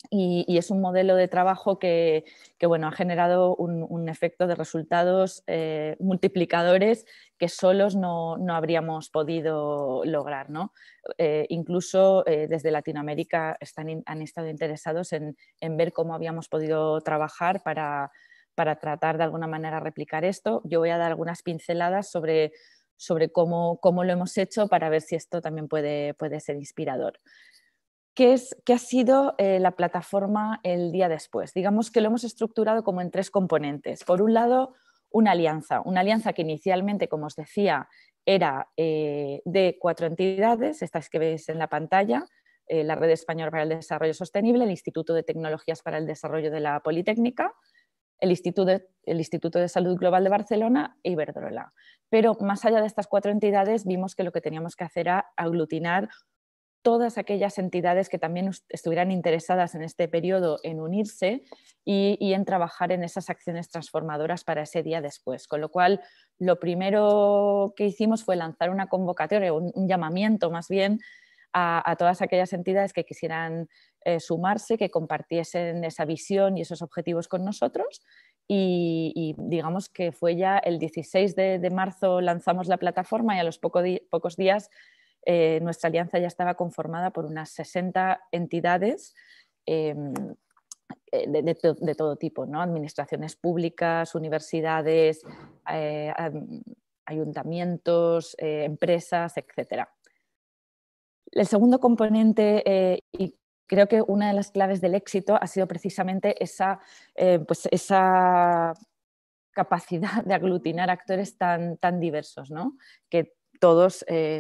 y es un modelo de trabajo que bueno, ha generado un efecto de resultados multiplicadores que solos no habríamos podido lograr, ¿no? Incluso desde Latinoamérica han estado interesados en ver cómo habíamos podido trabajar para tratar de alguna manera replicar esto. Yo voy a dar algunas pinceladas sobre cómo lo hemos hecho para ver si esto también puede ser inspirador. ¿Qué ha sido la plataforma el día después? Digamos que lo hemos estructurado como en 3 componentes. Por un lado, una alianza que inicialmente, como os decía, era de 4 entidades, estas que veis en la pantalla, la Red Española para el Desarrollo Sostenible, el Instituto de Tecnologías para el Desarrollo de la Politécnica, el Instituto de Salud Global de Barcelona e Iberdrola. Pero más allá de estas 4 entidades, vimos que lo que teníamos que hacer era aglutinar todas aquellas entidades que también estuvieran interesadas en este periodo en unirse y en trabajar en esas acciones transformadoras para ese día después. Con lo cual, lo primero que hicimos fue lanzar una convocatoria, un llamamiento más bien, a todas aquellas entidades que quisieran sumarse, que compartiesen esa visión y esos objetivos con nosotros. Y digamos que fue ya el 16 de marzo lanzamos la plataforma y a los pocos días nuestra alianza ya estaba conformada por unas 60 entidades de todo tipo, ¿no? Administraciones públicas, universidades, ayuntamientos, empresas, etc. El segundo componente, y creo que una de las claves del éxito ha sido precisamente esa capacidad de aglutinar actores tan diversos, ¿no? Que todos,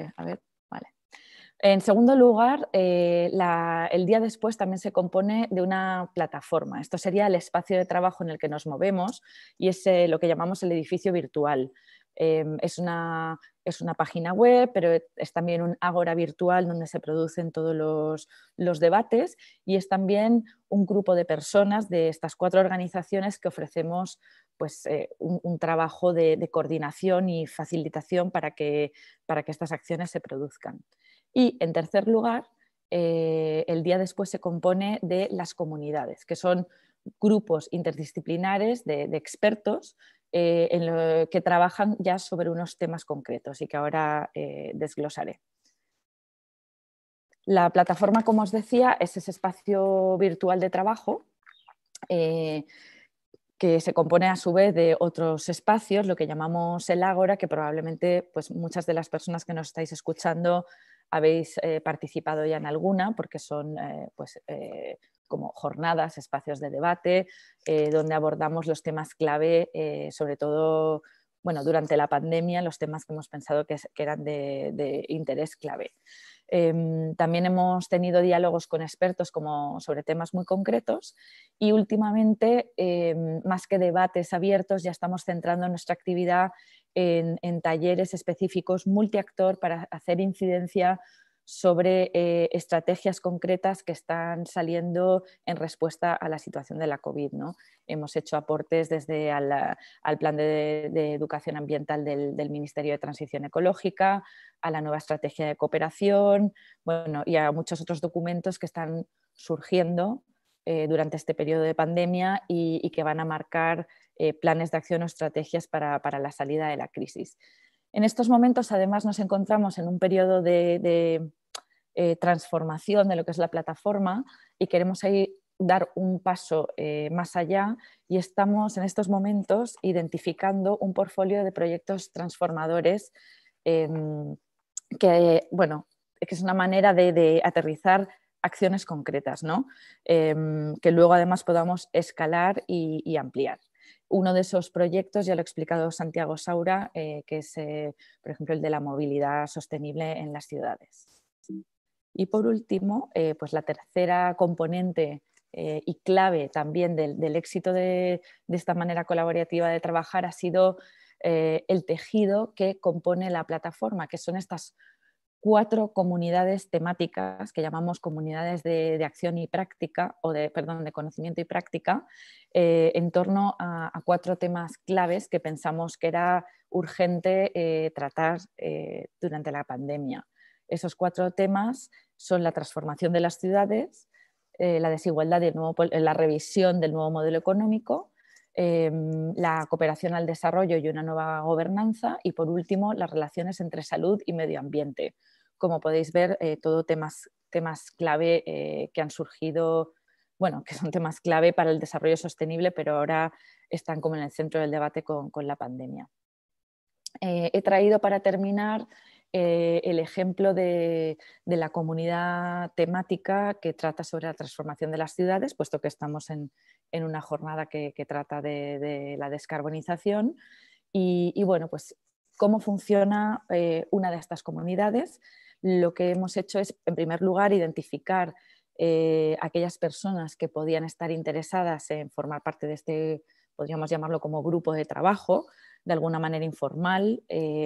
En segundo lugar, el día después también se compone de una plataforma. Esto sería el espacio de trabajo en el que nos movemos y es lo que llamamos el edificio virtual. Es una página web, pero es también un ágora virtual donde se producen todos los debates y es también un grupo de personas de estas 4 organizaciones que ofrecemos pues, un trabajo de coordinación y facilitación para que estas acciones se produzcan. Y en tercer lugar, el día después se compone de las comunidades, que son grupos interdisciplinares de expertos que trabajan ya sobre unos temas concretos y que ahora desglosaré. La plataforma, como os decía, es ese espacio virtual de trabajo que se compone a su vez de otros espacios, lo que llamamos el ágora, que probablemente pues, muchas de las personas que nos estáis escuchando habéis participado ya en alguna, porque son como jornadas, espacios de debate, donde abordamos los temas clave, sobre todo durante la pandemia, los temas que hemos pensado que eran de interés clave. También hemos tenido diálogos con expertos sobre temas muy concretos y últimamente, más que debates abiertos, ya estamos centrando nuestra actividad en talleres específicos multiactor para hacer incidencia sobre estrategias concretas que están saliendo en respuesta a la situación de la COVID, ¿no? Hemos hecho aportes desde al plan de educación ambiental del Ministerio de Transición Ecológica, a la nueva estrategia de cooperación, y a muchos otros documentos que están surgiendo durante este periodo de pandemia y que van a marcar planes de acción o estrategias para la salida de la crisis. En estos momentos, además, nos encontramos en un periodo de transformación de lo que es la plataforma y queremos ahí dar un paso más allá y estamos en estos momentos identificando un portfolio de proyectos transformadores que es una manera de aterrizar acciones concretas, ¿no? Que luego además podamos escalar y ampliar. Uno de esos proyectos ya lo ha explicado Santiago Saura, que es, por ejemplo, el de la movilidad sostenible en las ciudades. Y por último, pues la tercera componente y clave también del éxito de esta manera colaborativa de trabajar ha sido el tejido que compone la plataforma, que son estas 4 comunidades temáticas que llamamos comunidades de acción y práctica, de conocimiento y práctica, en torno a 4 temas claves que pensamos que era urgente tratar durante la pandemia. Esos 4 temas son la transformación de las ciudades, la desigualdad y la revisión del nuevo modelo económico, la cooperación al desarrollo y una nueva gobernanza, y por último las relaciones entre salud y medio ambiente. Como podéis ver, todo temas clave que han surgido, bueno, que son temas clave para el desarrollo sostenible, pero ahora están como en el centro del debate con la pandemia. He traído para terminar el ejemplo de la comunidad temática que trata sobre la transformación de las ciudades, puesto que estamos en una jornada que trata de la descarbonización. Y bueno, pues cómo funciona una de estas comunidades. Lo que hemos hecho es, en primer lugar, identificar aquellas personas que podían estar interesadas en formar parte de este, podríamos llamarlo como grupo de trabajo, de alguna manera informal,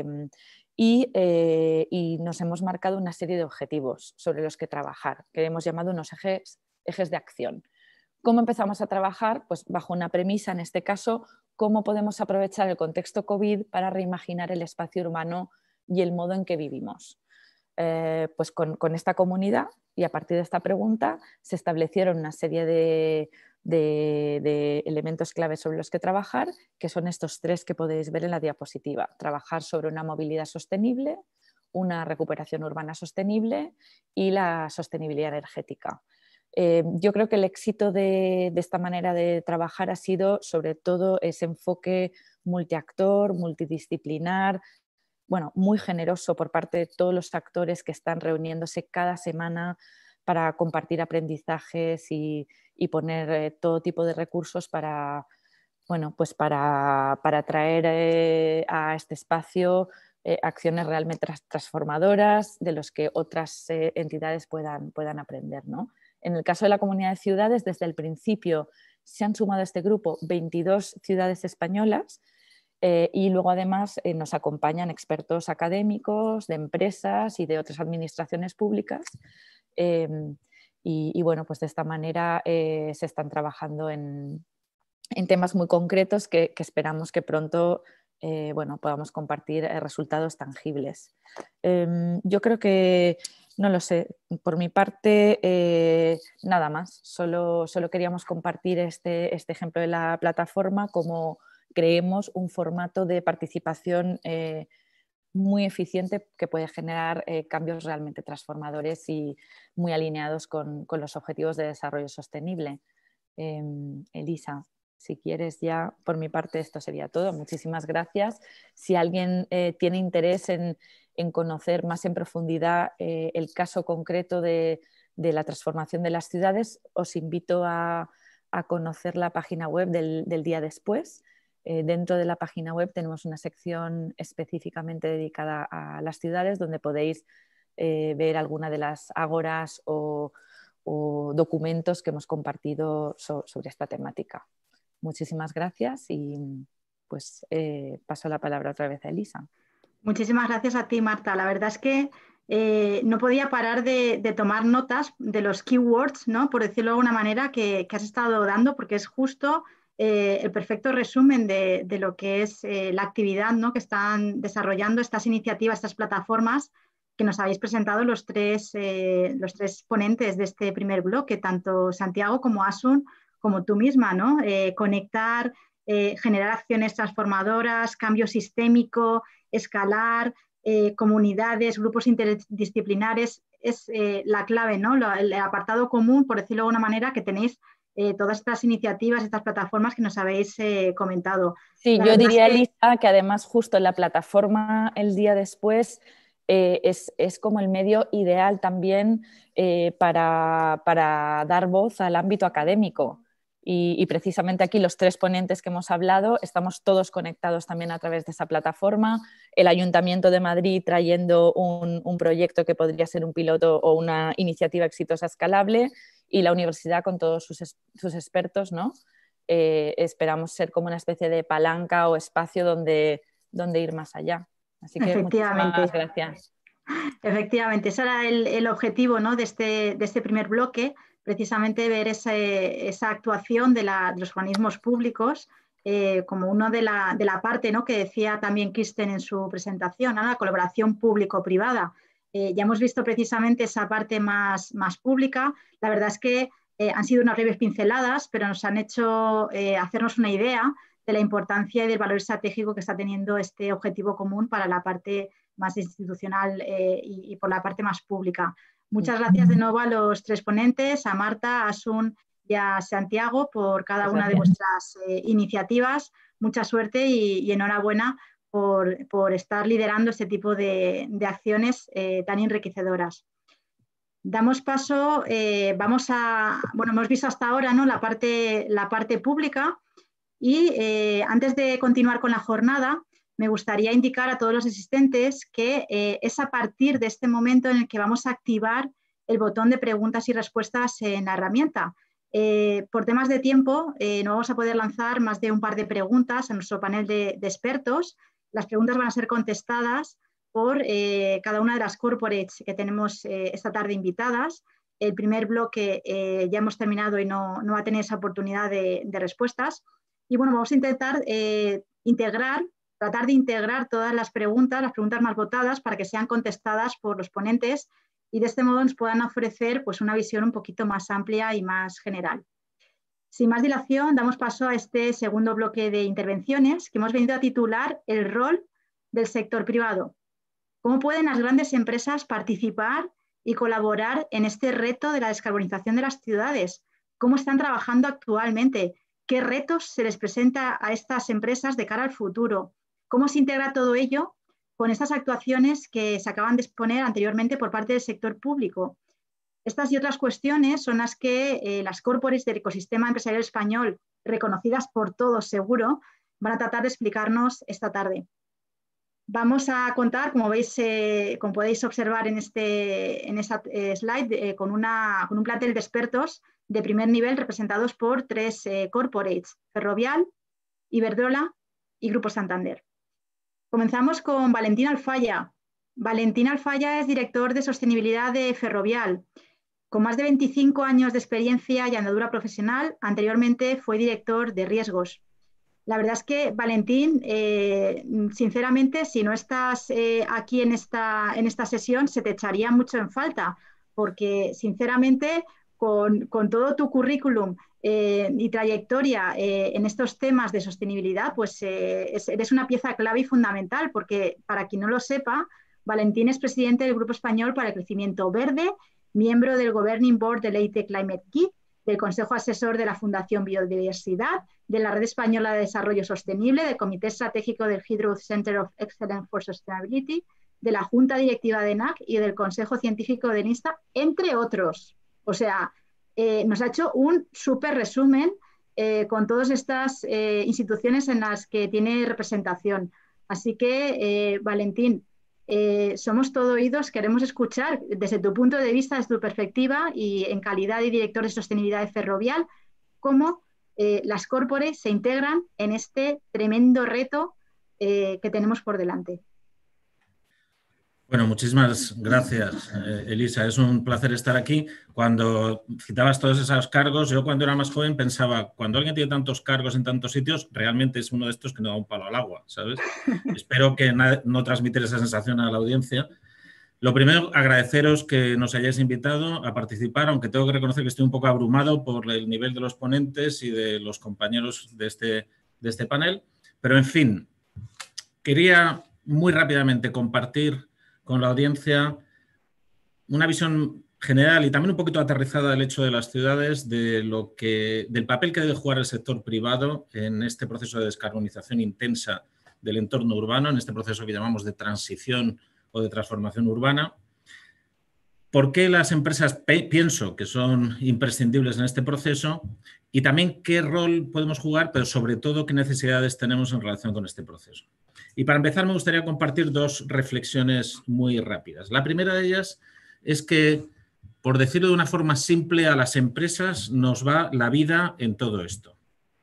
y nos hemos marcado una serie de objetivos sobre los que trabajar, que hemos llamado unos ejes de acción. ¿Cómo empezamos a trabajar? Pues bajo una premisa, en este caso, cómo podemos aprovechar el contexto COVID para reimaginar el espacio urbano y el modo en que vivimos. Pues con esta comunidad, y a partir de esta pregunta se establecieron una serie de elementos claves sobre los que trabajar, que son estos tres que podéis ver en la diapositiva. Trabajar sobre una movilidad sostenible, una recuperación urbana sostenible y la sostenibilidad energética. Yo creo que el éxito de esta manera de trabajar ha sido sobre todo ese enfoque multiactor, multidisciplinar, bueno, muy generoso por parte de todos los actores que están reuniéndose cada semana para compartir aprendizajes y poner todo tipo de recursos para, bueno, pues para traer a este espacio acciones realmente transformadoras de los que otras entidades puedan aprender, ¿no? En el caso de la Comunidad de Ciudades, desde el principio se han sumado a este grupo 22 ciudades españolas. Y luego además nos acompañan expertos académicos, de empresas y de otras administraciones públicas. Y bueno, pues de esta manera se están trabajando en temas muy concretos que esperamos que pronto bueno, podamos compartir resultados tangibles. Yo creo que, no lo sé, por mi parte nada más. Solo queríamos compartir este ejemplo de la plataforma como creemos un formato de participación muy eficiente que puede generar cambios realmente transformadores y muy alineados con los objetivos de desarrollo sostenible. Elisa, si quieres ya, por mi parte esto sería todo. Muchísimas gracias. Si alguien tiene interés en conocer más en profundidad el caso concreto de la transformación de las ciudades, os invito a conocer la página web del día después. Dentro de la página web tenemos una sección específicamente dedicada a las ciudades donde podéis ver alguna de las ágoras o documentos que hemos compartido sobre esta temática. Muchísimas gracias y pues paso la palabra otra vez a Elisa. Muchísimas gracias a ti, Marta. La verdad es que no podía parar de tomar notas de los keywords, ¿no? Por decirlo de alguna manera, que has estado dando, porque es justo el perfecto resumen de lo que es la actividad, ¿no? Que están desarrollando estas iniciativas, estas plataformas que nos habéis presentado los tres ponentes de este primer bloque, tanto Santiago como Asun, como tú misma, ¿no? Conectar, generar acciones transformadoras, cambio sistémico, escalar, comunidades, grupos interdisciplinares, es la clave, ¿no? El apartado común, por decirlo de alguna manera, que tenéis todas estas iniciativas, estas plataformas que nos habéis comentado. Sí, yo diría, Elisa, que además justo en la plataforma el día después es como el medio ideal también para dar voz al ámbito académico. Y precisamente aquí los tres ponentes que hemos hablado estamos todos conectados también a través de esa plataforma. El Ayuntamiento de Madrid trayendo un proyecto que podría ser un piloto o una iniciativa exitosa escalable, y la universidad con todos sus expertos, ¿no? Esperamos ser como una especie de palanca o espacio donde ir más allá. Así que muchísimas gracias. Efectivamente, ese era el objetivo, ¿no? de este primer bloque, precisamente ver esa actuación de los organismos públicos como uno de la parte, ¿no? que decía también Kristen en su presentación, ¿no? La colaboración público-privada. Ya hemos visto precisamente esa parte más pública. La verdad es que Han sido unas breves pinceladas, pero nos han hecho hacernos una idea de la importancia y del valor estratégico que está teniendo este objetivo común para la parte más institucional y por la parte más pública. Muchas gracias de nuevo a los 3 ponentes, a Marta, a Asun y a Santiago por cada una de vuestras iniciativas. Mucha suerte y enhorabuena por estar liderando este tipo de acciones tan enriquecedoras. Damos paso, hemos visto hasta ahora, ¿no?, la parte pública y antes de continuar con la jornada, me gustaría indicar a todos los asistentes que es a partir de este momento en el que vamos a activar el botón de preguntas y respuestas en la herramienta. Por temas de tiempo, no vamos a poder lanzar más de un par de preguntas a nuestro panel de expertos. Las preguntas van a ser contestadas por cada una de las corporates que tenemos esta tarde invitadas. El primer bloque ya hemos terminado y no va a tener esa oportunidad de respuestas. Y bueno, vamos a intentar tratar de integrar todas las preguntas más votadas para que sean contestadas por los ponentes y de este modo nos puedan ofrecer pues, una visión un poquito más amplia y más general. Sin más dilación, damos paso a este segundo bloque de intervenciones que hemos venido a titular El rol del sector privado. ¿Cómo pueden las grandes empresas participar y colaborar en este reto de la descarbonización de las ciudades? ¿Cómo están trabajando actualmente? ¿Qué retos se les presenta a estas empresas de cara al futuro? ¿Cómo se integra todo ello con estas actuaciones que se acaban de exponer anteriormente por parte del sector público? Estas y otras cuestiones son las que las corporates del ecosistema empresarial español, reconocidas por todos seguro, van a tratar de explicarnos esta tarde. Vamos a contar, como podéis observar en esta slide, con un plantel de expertos de primer nivel representados por 3 corporates, Ferrovial, Iberdrola y Grupo Santander. Comenzamos con Valentín Alfaya. Valentín Alfaya es director de sostenibilidad de Ferrovial. Con más de 25 años de experiencia y andadura profesional, anteriormente fue director de riesgos. La verdad es que, Valentín, sinceramente, si no estás aquí en esta sesión, se te echaría mucho en falta, porque, sinceramente, con todo tu currículum y trayectoria en estos temas de sostenibilidad, pues eres una pieza clave y fundamental, porque, para quien no lo sepa, Valentín es presidente del Grupo Español para el Crecimiento Verde, miembro del Governing Board de Leite Climate Kit, del Consejo Asesor de la Fundación Biodiversidad, de la Red Española de Desarrollo Sostenible, del Comité Estratégico del Heathrow Center of Excellence for Sustainability, de la Junta Directiva de NAC y del Consejo Científico del INSTA, entre otros. O sea, nos ha hecho un súper resumen con todas estas instituciones en las que tiene representación. Así que, Valentín, somos todo oídos, queremos escuchar desde tu punto de vista, desde tu perspectiva y en calidad de director de sostenibilidad de Ferrovial, cómo las corporates se integran en este tremendo reto que tenemos por delante. Bueno, muchísimas gracias, Elisa. Es un placer estar aquí. Cuando citabas todos esos cargos, yo cuando era más joven pensaba, cuando alguien tiene tantos cargos en tantos sitios, realmente es uno de estos que no da un palo al agua, ¿sabes? Espero que no transmitir esa sensación a la audiencia. Lo primero, agradeceros que nos hayáis invitado a participar, aunque tengo que reconocer que estoy un poco abrumado por el nivel de los ponentes y de los compañeros de este panel. Pero, en fin, quería muy rápidamente compartir con la audiencia una visión general y también un poquito aterrizada del hecho de las ciudades, del papel que debe jugar el sector privado en este proceso de descarbonización intensa del entorno urbano, en este proceso que llamamos de transición o de transformación urbana. ¿Por qué las empresas pienso que son imprescindibles en este proceso? Y también qué rol podemos jugar, pero sobre todo qué necesidades tenemos en relación con este proceso. Y para empezar me gustaría compartir 2 reflexiones muy rápidas. La primera de ellas es que, por decirlo de una forma simple, a las empresas nos va la vida en todo esto.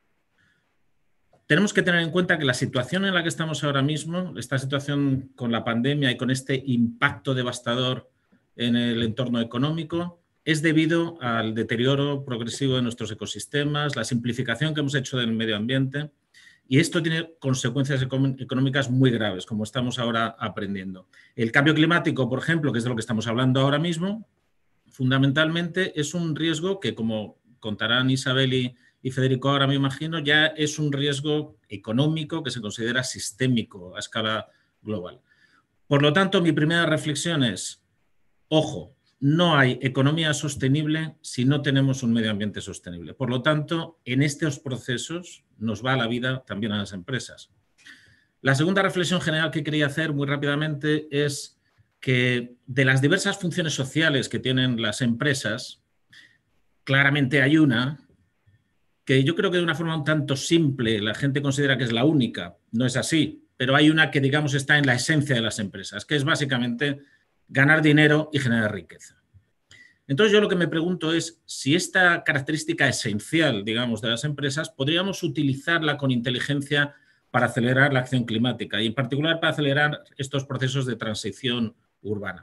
Tenemos que tener en cuenta que la situación en la que estamos ahora mismo, esta situación con la pandemia y con este impacto devastador en el entorno económico, es debido al deterioro progresivo de nuestros ecosistemas, la simplificación que hemos hecho del medio ambiente, y esto tiene consecuencias económicas muy graves, como estamos ahora aprendiendo. El cambio climático, por ejemplo, que es de lo que estamos hablando ahora mismo, fundamentalmente es un riesgo que, como contarán Isabel y Federico ahora, me imagino, ya es un riesgo económico que se considera sistémico a escala global. Por lo tanto, mi primera reflexión es, ojo, no hay economía sostenible si no tenemos un medio ambiente sostenible. Por lo tanto, en estos procesos nos va la vida también a las empresas. La segunda reflexión general que quería hacer muy rápidamente es que de las diversas funciones sociales que tienen las empresas, claramente hay una que yo creo que de una forma un tanto simple la gente considera que es la única. No es así, pero hay una que, digamos, está en la esencia de las empresas, que es básicamente ganar dinero y generar riqueza. Entonces yo lo que me pregunto es si esta característica esencial, digamos, de las empresas, podríamos utilizarla con inteligencia para acelerar la acción climática y en particular para acelerar estos procesos de transición urbana.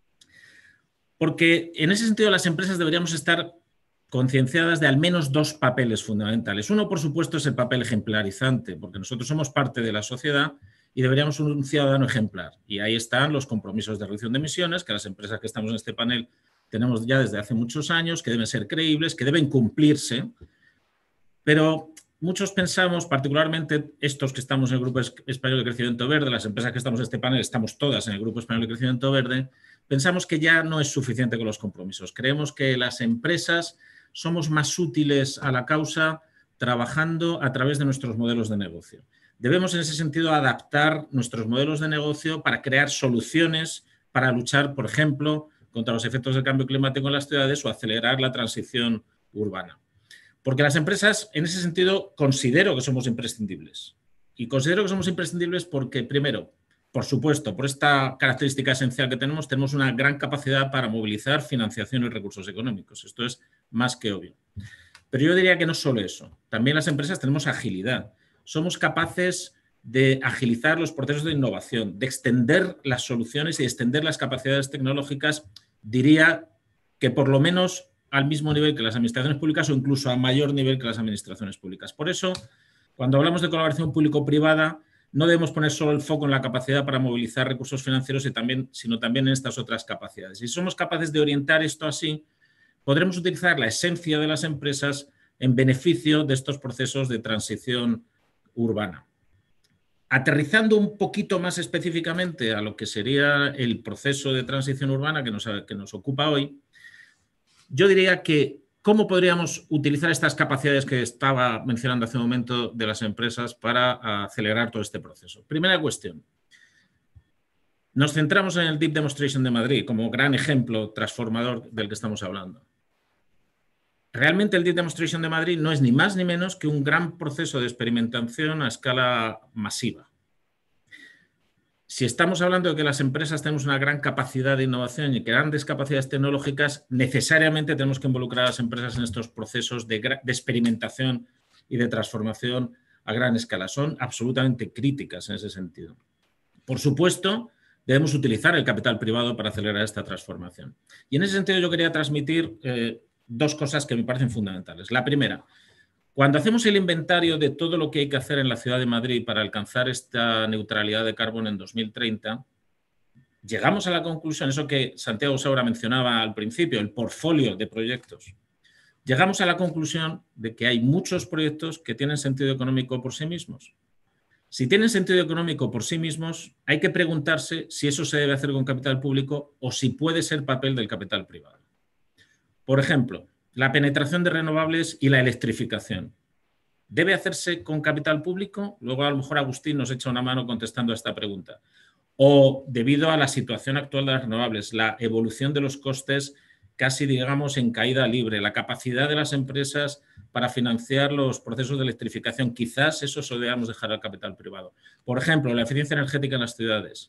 Porque en ese sentido las empresas deberíamos estar concienciadas de al menos dos papeles fundamentales. Uno, por supuesto, es el papel ejemplarizante, porque nosotros somos parte de la sociedad y deberíamos ser un ciudadano ejemplar. Y ahí están los compromisos de reducción de emisiones, que las empresas que estamos en este panel tenemos ya desde hace muchos años, que deben ser creíbles, que deben cumplirse. Pero muchos pensamos, particularmente estos que estamos en el Grupo Español de Crecimiento Verde, las empresas que estamos en este panel, estamos todas en el Grupo Español de Crecimiento Verde, pensamos que ya no es suficiente con los compromisos. Creemos que las empresas somos más útiles a la causa trabajando a través de nuestros modelos de negocio. Debemos en ese sentido adaptar nuestros modelos de negocio para crear soluciones para luchar, por ejemplo, contra los efectos del cambio climático en las ciudades o acelerar la transición urbana. Porque las empresas, en ese sentido, considero que somos imprescindibles. Y considero que somos imprescindibles porque, primero, por supuesto, por esta característica esencial que tenemos una gran capacidad para movilizar financiación y recursos económicos. Esto es más que obvio. Pero yo diría que no solo eso. También las empresas tenemos agilidad. Somos capaces de agilizar los procesos de innovación, de extender las soluciones y extender las capacidades tecnológicas, diría que por lo menos al mismo nivel que las administraciones públicas o incluso a mayor nivel que las administraciones públicas. Por eso, cuando hablamos de colaboración público-privada, no debemos poner solo el foco en la capacidad para movilizar recursos financieros, sino también en estas otras capacidades. Si somos capaces de orientar esto así, podremos utilizar la esencia de las empresas en beneficio de estos procesos de transición urbana. Aterrizando un poquito más específicamente a lo que sería el proceso de transición urbana que nos ocupa hoy, yo diría que ¿cómo podríamos utilizar estas capacidades que estaba mencionando hace un momento de las empresas para acelerar todo este proceso? Primera cuestión. Nos centramos en el Deep Demonstration de Madrid como gran ejemplo transformador del que estamos hablando. Realmente el Deep Demonstration de Madrid no es ni más ni menos que un gran proceso de experimentación a escala masiva. Si estamos hablando de que las empresas tenemos una gran capacidad de innovación y grandes capacidades tecnológicas, necesariamente tenemos que involucrar a las empresas en estos procesos de experimentación y de transformación a gran escala. Son absolutamente críticas en ese sentido. Por supuesto, debemos utilizar el capital privado para acelerar esta transformación. Y en ese sentido yo quería transmitir dos cosas que me parecen fundamentales. La primera, cuando hacemos el inventario de todo lo que hay que hacer en la ciudad de Madrid para alcanzar esta neutralidad de carbono en 2030, llegamos a la conclusión, eso que Santiago Saura mencionaba al principio, el portfolio de proyectos. Llegamos a la conclusión de que hay muchos proyectos que tienen sentido económico por sí mismos. Si tienen sentido económico por sí mismos, hay que preguntarse si eso se debe hacer con capital público o si puede ser papel del capital privado. Por ejemplo, la penetración de renovables y la electrificación. ¿Debe hacerse con capital público? Luego a lo mejor Agustín nos echa una mano contestando a esta pregunta. O debido a la situación actual de las renovables, la evolución de los costes casi, digamos, en caída libre, la capacidad de las empresas para financiar los procesos de electrificación, quizás eso se lo debamos dejar al capital privado. Por ejemplo, la eficiencia energética en las ciudades,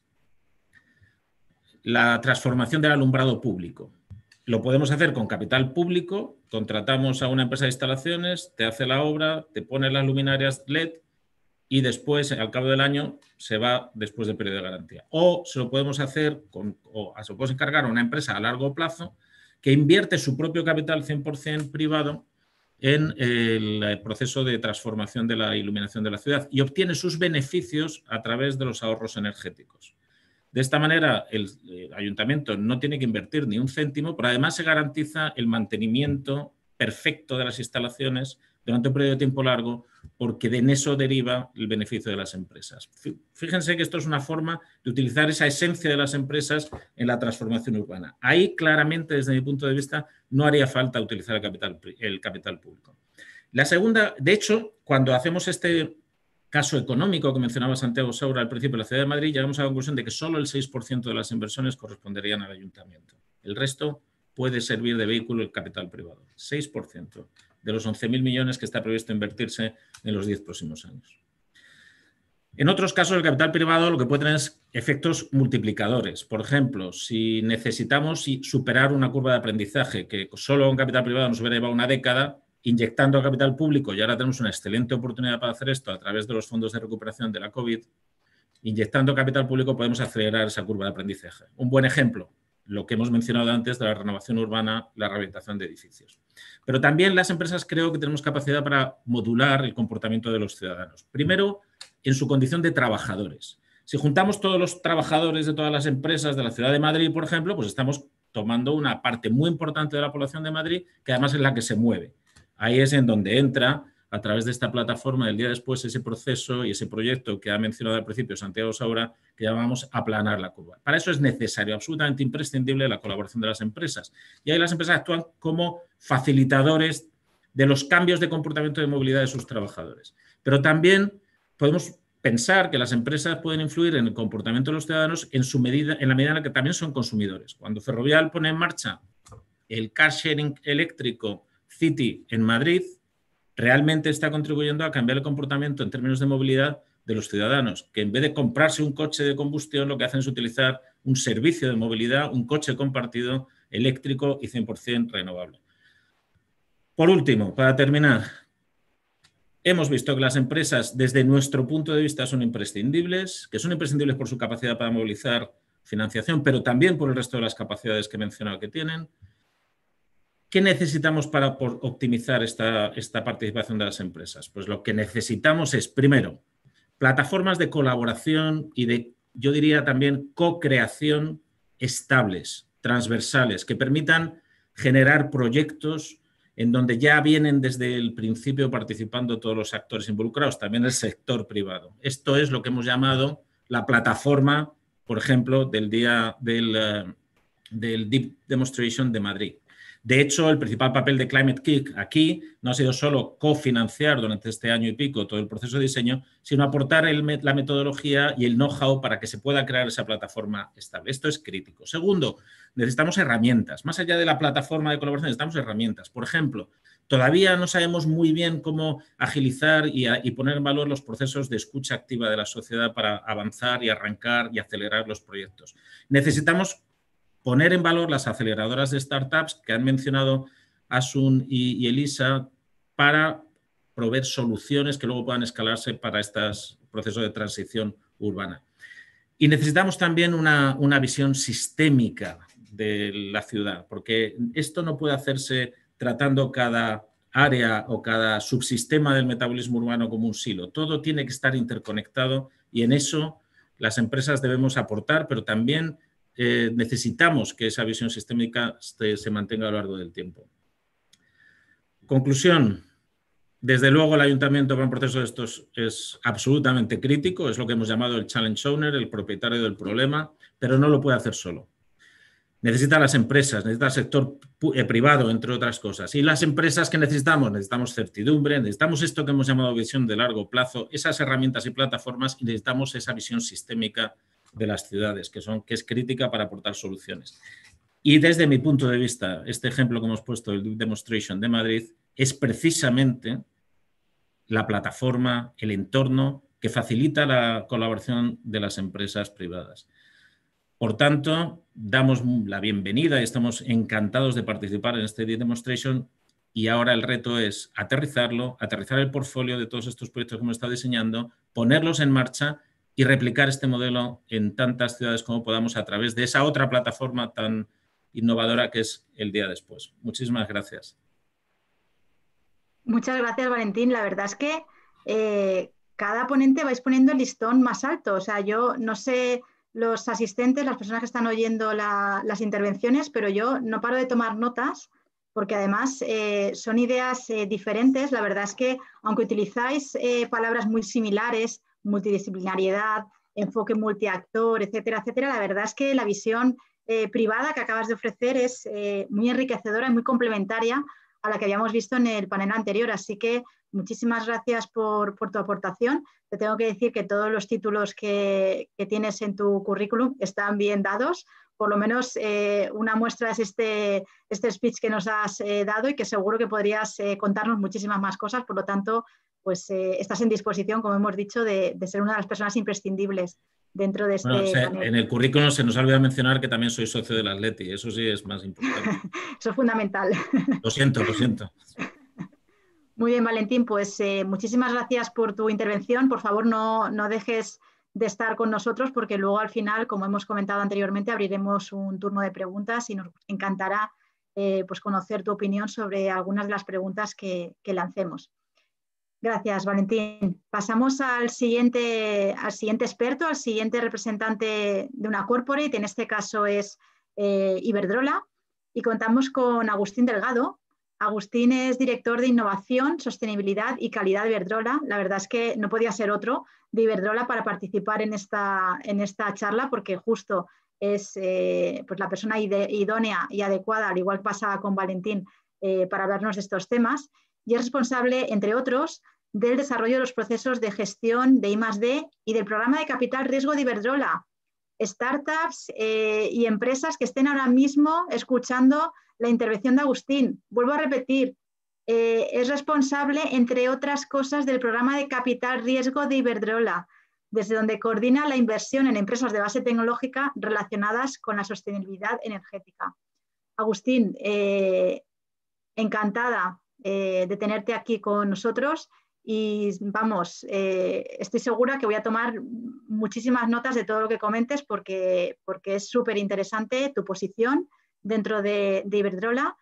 la transformación del alumbrado público. Lo podemos hacer con capital público, contratamos a una empresa de instalaciones, te hace la obra, te pone las luminarias LED y después, al cabo del año, se va después del periodo de garantía. O se lo podemos hacer, se lo podemos encargar a una empresa a largo plazo que invierte su propio capital 100% privado en el proceso de transformación de la iluminación de la ciudad y obtiene sus beneficios a través de los ahorros energéticos. De esta manera, el ayuntamiento no tiene que invertir ni un céntimo, pero además se garantiza el mantenimiento perfecto de las instalaciones durante un periodo de tiempo largo, porque en eso deriva el beneficio de las empresas. Fíjense que esto es una forma de utilizar esa esencia de las empresas en la transformación urbana. Ahí claramente, desde mi punto de vista, no haría falta utilizar el capital público. La segunda, de hecho, cuando hacemos este caso económico que mencionaba Santiago Saura al principio de la Ciudad de Madrid, llegamos a la conclusión de que solo el 6% de las inversiones corresponderían al ayuntamiento. El resto puede servir de vehículo el capital privado. 6% de los 11.000 millones que está previsto invertirse en los 10 próximos años. En otros casos, el capital privado lo que puede tener es efectos multiplicadores. Por ejemplo, si necesitamos superar una curva de aprendizaje que solo un capital privado nos hubiera llevado una década, inyectando capital público, y ahora tenemos una excelente oportunidad para hacer esto a través de los fondos de recuperación de la COVID, inyectando capital público podemos acelerar esa curva de aprendizaje. Un buen ejemplo, lo que hemos mencionado antes de la renovación urbana, la rehabilitación de edificios. Pero también las empresas creo que tenemos capacidad para modular el comportamiento de los ciudadanos. Primero, en su condición de trabajadores. Si juntamos todos los trabajadores de todas las empresas de la Ciudad de Madrid, por ejemplo, pues estamos tomando una parte muy importante de la población de Madrid, que además es la que se mueve. Ahí es en donde entra, a través de esta plataforma del día después, ese proceso y ese proyecto que ha mencionado al principio Santiago Saura, que llamamos aplanar la curva. Para eso es necesario, absolutamente imprescindible, la colaboración de las empresas. Y ahí las empresas actúan como facilitadores de los cambios de comportamiento de movilidad de sus trabajadores. Pero también podemos pensar que las empresas pueden influir en el comportamiento de los ciudadanos en la medida en la que también son consumidores. Cuando Ferrovial pone en marcha el car sharing eléctrico City en Madrid, realmente está contribuyendo a cambiar el comportamiento en términos de movilidad de los ciudadanos, que en vez de comprarse un coche de combustión, lo que hacen es utilizar un servicio de movilidad, un coche compartido eléctrico y 100% renovable. Por último, para terminar, hemos visto que las empresas, desde nuestro punto de vista, son imprescindibles, que son imprescindibles por su capacidad para movilizar financiación, pero también por el resto de las capacidades que he mencionado que tienen. ¿Qué necesitamos para optimizar esta participación de las empresas? Pues lo que necesitamos es, primero, plataformas de colaboración y de, yo diría también, co-creación estables, transversales, que permitan generar proyectos en donde ya vienen desde el principio participando todos los actores involucrados, también el sector privado. Esto es lo que hemos llamado la plataforma, por ejemplo, del día del Deep Demonstration de Madrid. De hecho, el principal papel de Climate Kick aquí no ha sido solo cofinanciar durante este año y pico todo el proceso de diseño, sino aportar la metodología y el know-how para que se pueda crear esa plataforma estable. Esto es crítico. Segundo, necesitamos herramientas. Más allá de la plataforma de colaboración, necesitamos herramientas. Por ejemplo, todavía no sabemos muy bien cómo agilizar y poner en valor los procesos de escucha activa de la sociedad para avanzar y arrancar y acelerar los proyectos. Necesitamos poner en valor las aceleradoras de startups que han mencionado Asun y Elisa para proveer soluciones que luego puedan escalarse para estos procesos de transición urbana. Y necesitamos también una visión sistémica de la ciudad, porque esto no puede hacerse tratando cada área o cada subsistema del metabolismo urbano como un silo. Todo tiene que estar interconectado y en eso las empresas debemos aportar, pero también necesitamos que esa visión sistémica se mantenga a lo largo del tiempo. Conclusión. Desde luego el ayuntamiento para un proceso de estos es absolutamente crítico, es lo que hemos llamado el challenge owner, el propietario del problema, pero no lo puede hacer solo. Necesita a las empresas, necesita al sector privado, entre otras cosas. Y las empresas que necesitamos, necesitamos certidumbre, necesitamos esto que hemos llamado visión de largo plazo, esas herramientas y plataformas, y necesitamos esa visión sistémica de las ciudades, que es crítica para aportar soluciones. Y desde mi punto de vista, este ejemplo que hemos puesto, el Deep Demonstration de Madrid, es precisamente la plataforma, el entorno que facilita la colaboración de las empresas privadas. Por tanto, damos la bienvenida y estamos encantados de participar en este Deep Demonstration y ahora el reto es aterrizarlo, aterrizar el portfolio de todos estos proyectos que hemos estado diseñando, ponerlos en marcha y replicar este modelo en tantas ciudades como podamos a través de esa otra plataforma tan innovadora que es el día después. Muchísimas gracias. Muchas gracias, Valentín. La verdad es que cada ponente vais poniendo el listón más alto. O sea, yo no sé los asistentes, las personas que están oyendo las intervenciones, pero yo no paro de tomar notas porque además son ideas diferentes. La verdad es que aunque utilizáis palabras muy similares, multidisciplinariedad, enfoque multiactor, etcétera, etcétera, la verdad es que la visión privada que acabas de ofrecer es muy enriquecedora y muy complementaria a la que habíamos visto en el panel anterior. Así que muchísimas gracias por tu aportación. Te tengo que decir que todos los títulos que tienes en tu currículum están bien dados. Por lo menos una muestra es este speech que nos has dado y que seguro que podrías contarnos muchísimas más cosas. Por lo tanto, pues estás en disposición, como hemos dicho, de ser una de las personas imprescindibles dentro de este panel. En el currículum se nos ha olvidado mencionar que también soy socio del Atleti. Eso sí es más importante. Eso es fundamental. Lo siento, lo siento. Muy bien, Valentín, pues muchísimas gracias por tu intervención. Por favor, no dejes de estar con nosotros porque luego al final, como hemos comentado anteriormente, abriremos un turno de preguntas y nos encantará pues conocer tu opinión sobre algunas de las preguntas que lancemos. Gracias, Valentín. Pasamos al siguiente experto, al siguiente representante de una corporate, en este caso es Iberdrola, y contamos con Agustín Delgado. Agustín es director de Innovación, Sostenibilidad y Calidad de Iberdrola. La verdad es que no podía ser otro de Iberdrola para participar en esta charla porque justo es pues la persona idónea y adecuada, al igual que pasa con Valentín, para hablarnos de estos temas. Y es responsable, entre otros, del desarrollo de los procesos de gestión de I+D y del programa de capital riesgo de Iberdrola. Startups y empresas que estén ahora mismo escuchando la intervención de Agustín. Vuelvo a repetir, es responsable, entre otras cosas, del programa de capital riesgo de Iberdrola, desde donde coordina la inversión en empresas de base tecnológica relacionadas con la sostenibilidad energética. Agustín, encantada de tenerte aquí con nosotros y vamos, estoy segura que voy a tomar muchísimas notas de todo lo que comentes porque es súper interesante tu posición dentro de Iberdrola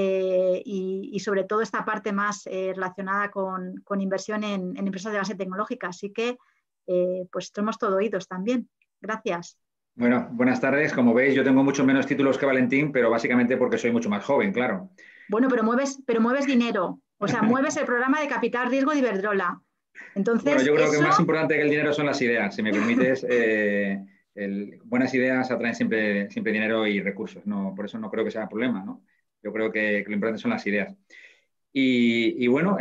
y sobre todo esta parte más relacionada con inversión en empresas de base tecnológica. Así que pues somos todo oídos también. Gracias. Bueno, buenas tardes. Como veis, yo tengo mucho menos títulos que Valentín, pero básicamente porque soy mucho más joven, claro. Bueno, pero mueves dinero. O sea, mueves el programa de capital riesgo de Iberdrola. Entonces, bueno, yo creo que más importante que el dinero son las ideas. Si me permites, buenas ideas atraen siempre dinero y recursos. No, por eso no creo que sea problema, ¿no? Yo creo que lo importante son las ideas. Y bueno,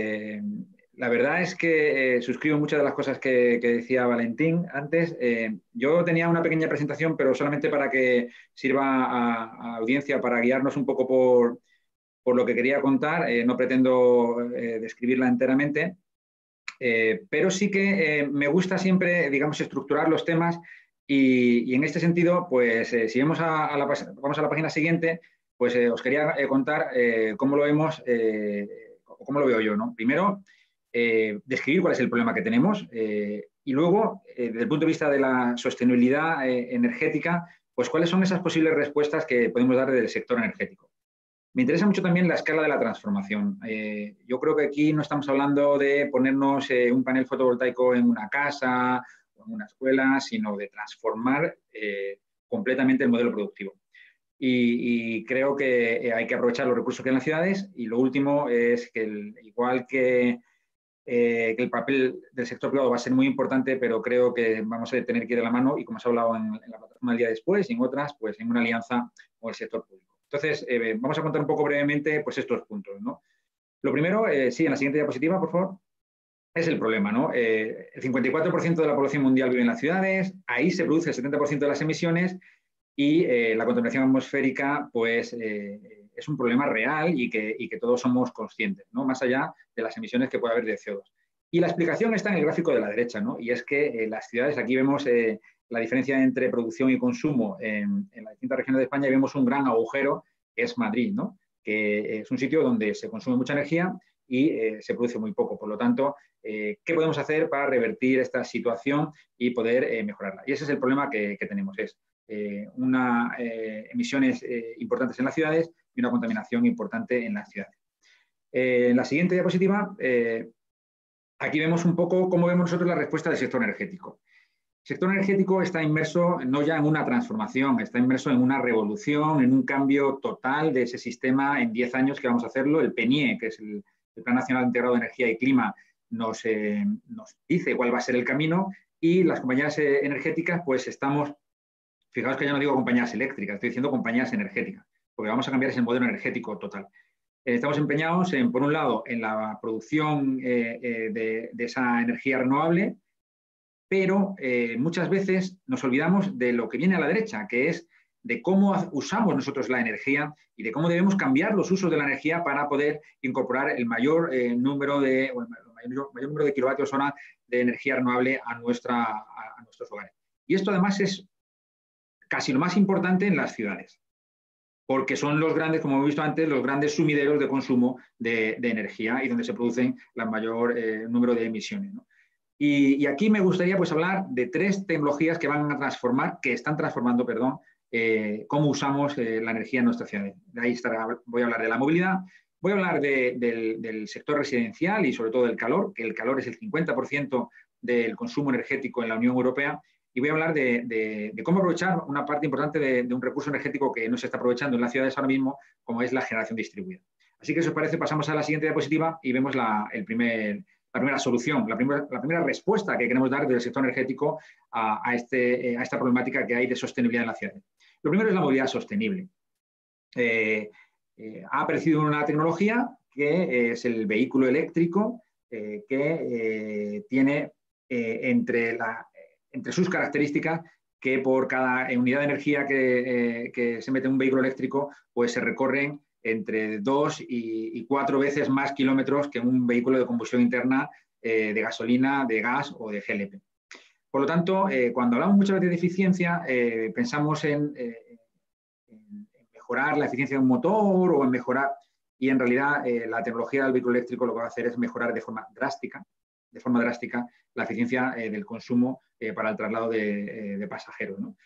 la verdad es que suscribo muchas de las cosas que decía Valentín antes. Yo tenía una pequeña presentación, pero solamente para que sirva a audiencia para guiarnos un poco por lo que quería contar. No pretendo describirla enteramente, pero sí que me gusta siempre, digamos, estructurar los temas y en este sentido, pues si vamos a la página siguiente, pues os quería contar cómo lo vemos, cómo lo veo yo, ¿no? Primero, describir cuál es el problema que tenemos y luego, desde el punto de vista de la sostenibilidad energética, pues cuáles son esas posibles respuestas que podemos dar del sector energético. Me interesa mucho también la escala de la transformación. Yo creo que aquí no estamos hablando de ponernos un panel fotovoltaico en una casa o en una escuela, sino de transformar completamente el modelo productivo. Y creo que hay que aprovechar los recursos que hay en las ciudades. Y lo último es que, igual que el papel del sector privado va a ser muy importante, pero creo que vamos a tener que ir de la mano, y como se ha hablado en la plataforma del día después y en otras, pues en una alianza con el sector público. Entonces, vamos a contar un poco brevemente pues, estos puntos, ¿no? Lo primero, sí, en la siguiente diapositiva, por favor, es el problema, ¿no? El 54% de la población mundial vive en las ciudades, ahí se produce el 70% de las emisiones y la contaminación atmosférica, pues, es un problema real y que todos somos conscientes, ¿no? Más allá de las emisiones que puede haber de CO2. Y la explicación está en el gráfico de la derecha, ¿no? Y es que las ciudades, aquí vemos la diferencia entre producción y consumo en las distintas regiones de España, y vemos un gran agujero que es Madrid, ¿no? Que es un sitio donde se consume mucha energía y se produce muy poco. Por lo tanto, ¿qué podemos hacer para revertir esta situación y poder mejorarla? Y ese es el problema que tenemos, es emisiones importantes en las ciudades y una contaminación importante en las ciudades. En la siguiente diapositiva, aquí vemos un poco cómo vemos nosotros la respuesta del sector energético. sector energético está inmerso no ya en una transformación, está inmerso en una revolución, en un cambio total de ese sistema en 10 años que vamos a hacerlo. El PNIE, que es el Plan Nacional Integrado de Energía y Clima, nos dice cuál va a ser el camino, y las compañías energéticas, pues estamos, fijaos que ya no digo compañías eléctricas, estoy diciendo compañías energéticas, porque vamos a cambiar ese modelo energético total. Estamos empeñados, por un lado, en la producción de esa energía renovable, pero muchas veces nos olvidamos de lo que viene a la derecha, que es de cómo usamos nosotros la energía y de cómo debemos cambiar los usos de la energía para poder incorporar el mayor número de kilovatios hora de energía renovable a nuestros hogares. Y esto además es casi lo más importante en las ciudades, porque son los grandes, como hemos visto antes, los grandes sumideros de consumo de energía y donde se producen el mayor número de emisiones, ¿no? Y aquí me gustaría pues hablar de 3 tecnologías que van a transformar, que están transformando, perdón, cómo usamos la energía en nuestras ciudades. De ahí voy a hablar de la movilidad, voy a hablar del sector residencial y sobre todo del calor, que el calor es el 50% del consumo energético en la Unión Europea, y voy a hablar de cómo aprovechar una parte importante de un recurso energético que no se está aprovechando en las ciudades ahora mismo, como es la generación distribuida. Así que, si os parece, pasamos a la siguiente diapositiva y vemos la primera solución, la primera respuesta que queremos dar del sector energético a esta problemática que hay de sostenibilidad en la ciudad. Lo primero es la movilidad sostenible. Ha aparecido una tecnología que es el vehículo eléctrico, que tiene entre sus características que por cada unidad de energía que se mete en un vehículo eléctrico, pues se recorren entre 2 y 4 veces más kilómetros que un vehículo de combustión interna de gasolina, de gas o de GLP. Por lo tanto, cuando hablamos muchas veces de eficiencia, pensamos en mejorar la eficiencia de un motor o en mejorar, y en realidad la tecnología del vehículo eléctrico lo que va a hacer es mejorar de forma drástica la eficiencia del consumo para el traslado de pasajeros, ¿no?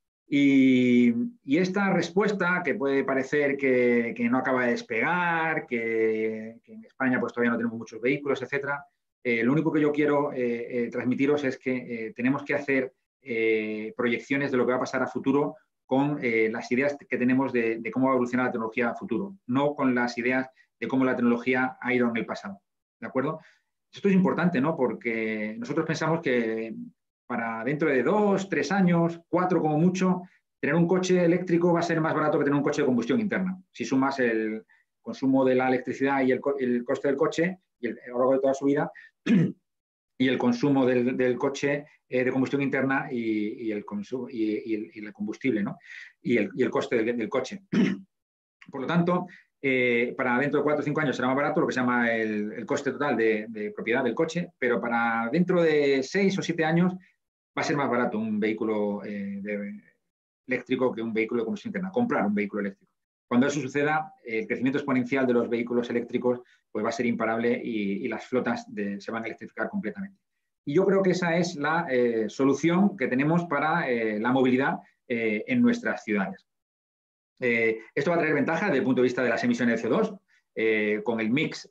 Y esta respuesta, que puede parecer que no acaba de despegar, que en España pues todavía no tenemos muchos vehículos, etcétera, lo único que yo quiero transmitiros es que tenemos que hacer proyecciones de lo que va a pasar a futuro con las ideas que tenemos de cómo va a evolucionar la tecnología a futuro, no con las ideas de cómo la tecnología ha ido en el pasado. ¿De acuerdo? Esto es importante, ¿no? Porque nosotros pensamos que para dentro de 2, 3 años, 4 como mucho, tener un coche eléctrico va a ser más barato que tener un coche de combustión interna. Si sumas el consumo de la electricidad y el coste del coche y a lo largo de toda su vida, y el consumo del coche de combustión interna y el combustible, ¿no? Y el coste del coche. Por lo tanto, para dentro de 4 o 5 años será más barato lo que se llama el coste total de propiedad del coche, pero para dentro de 6 o 7 años va a ser más barato un vehículo eléctrico que un vehículo de combustión interna, comprar un vehículo eléctrico. Cuando eso suceda, el crecimiento exponencial de los vehículos eléctricos pues va a ser imparable y las flotas se van a electrificar completamente. Y yo creo que esa es la solución que tenemos para la movilidad en nuestras ciudades. Esto va a traer ventajas desde el punto de vista de las emisiones de CO2, con el mix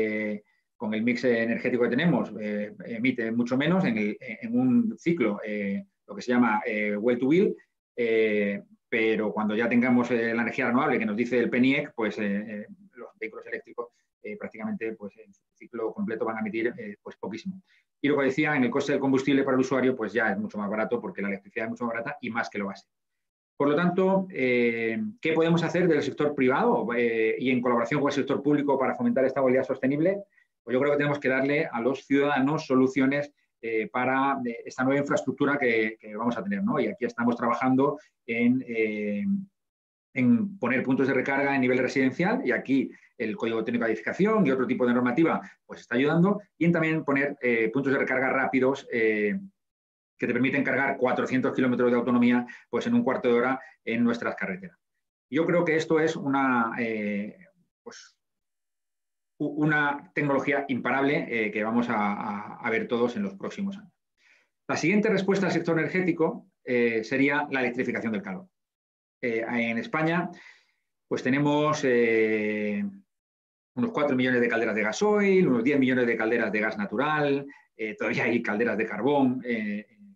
energético que tenemos, emite mucho menos en un ciclo, lo que se llama well to wheel, pero cuando ya tengamos la energía renovable que nos dice el PNIEC, pues los vehículos eléctricos prácticamente pues, en su ciclo completo van a emitir pues, poquísimo. Y lo que decía, en el coste del combustible para el usuario, pues ya es mucho más barato porque la electricidad es mucho más barata y más que lo base. Por lo tanto, ¿qué podemos hacer del sector privado y en colaboración con el sector público para fomentar esta movilidad sostenible? Pues yo creo que tenemos que darle a los ciudadanos soluciones para esta nueva infraestructura que vamos a tener, ¿no? Y aquí estamos trabajando en poner puntos de recarga en nivel residencial, y aquí el Código Técnico de Edificación y otro tipo de normativa pues está ayudando, y en también poner puntos de recarga rápidos que te permiten cargar 400 kilómetros de autonomía pues en un cuarto de hora en nuestras carreteras. Yo creo que esto es una tecnología imparable que vamos a ver todos en los próximos años. La siguiente respuesta al sector energético sería la electrificación del calor. En España pues tenemos unos 4 millones de calderas de gasoil, unos 10 millones de calderas de gas natural, todavía hay calderas de carbón en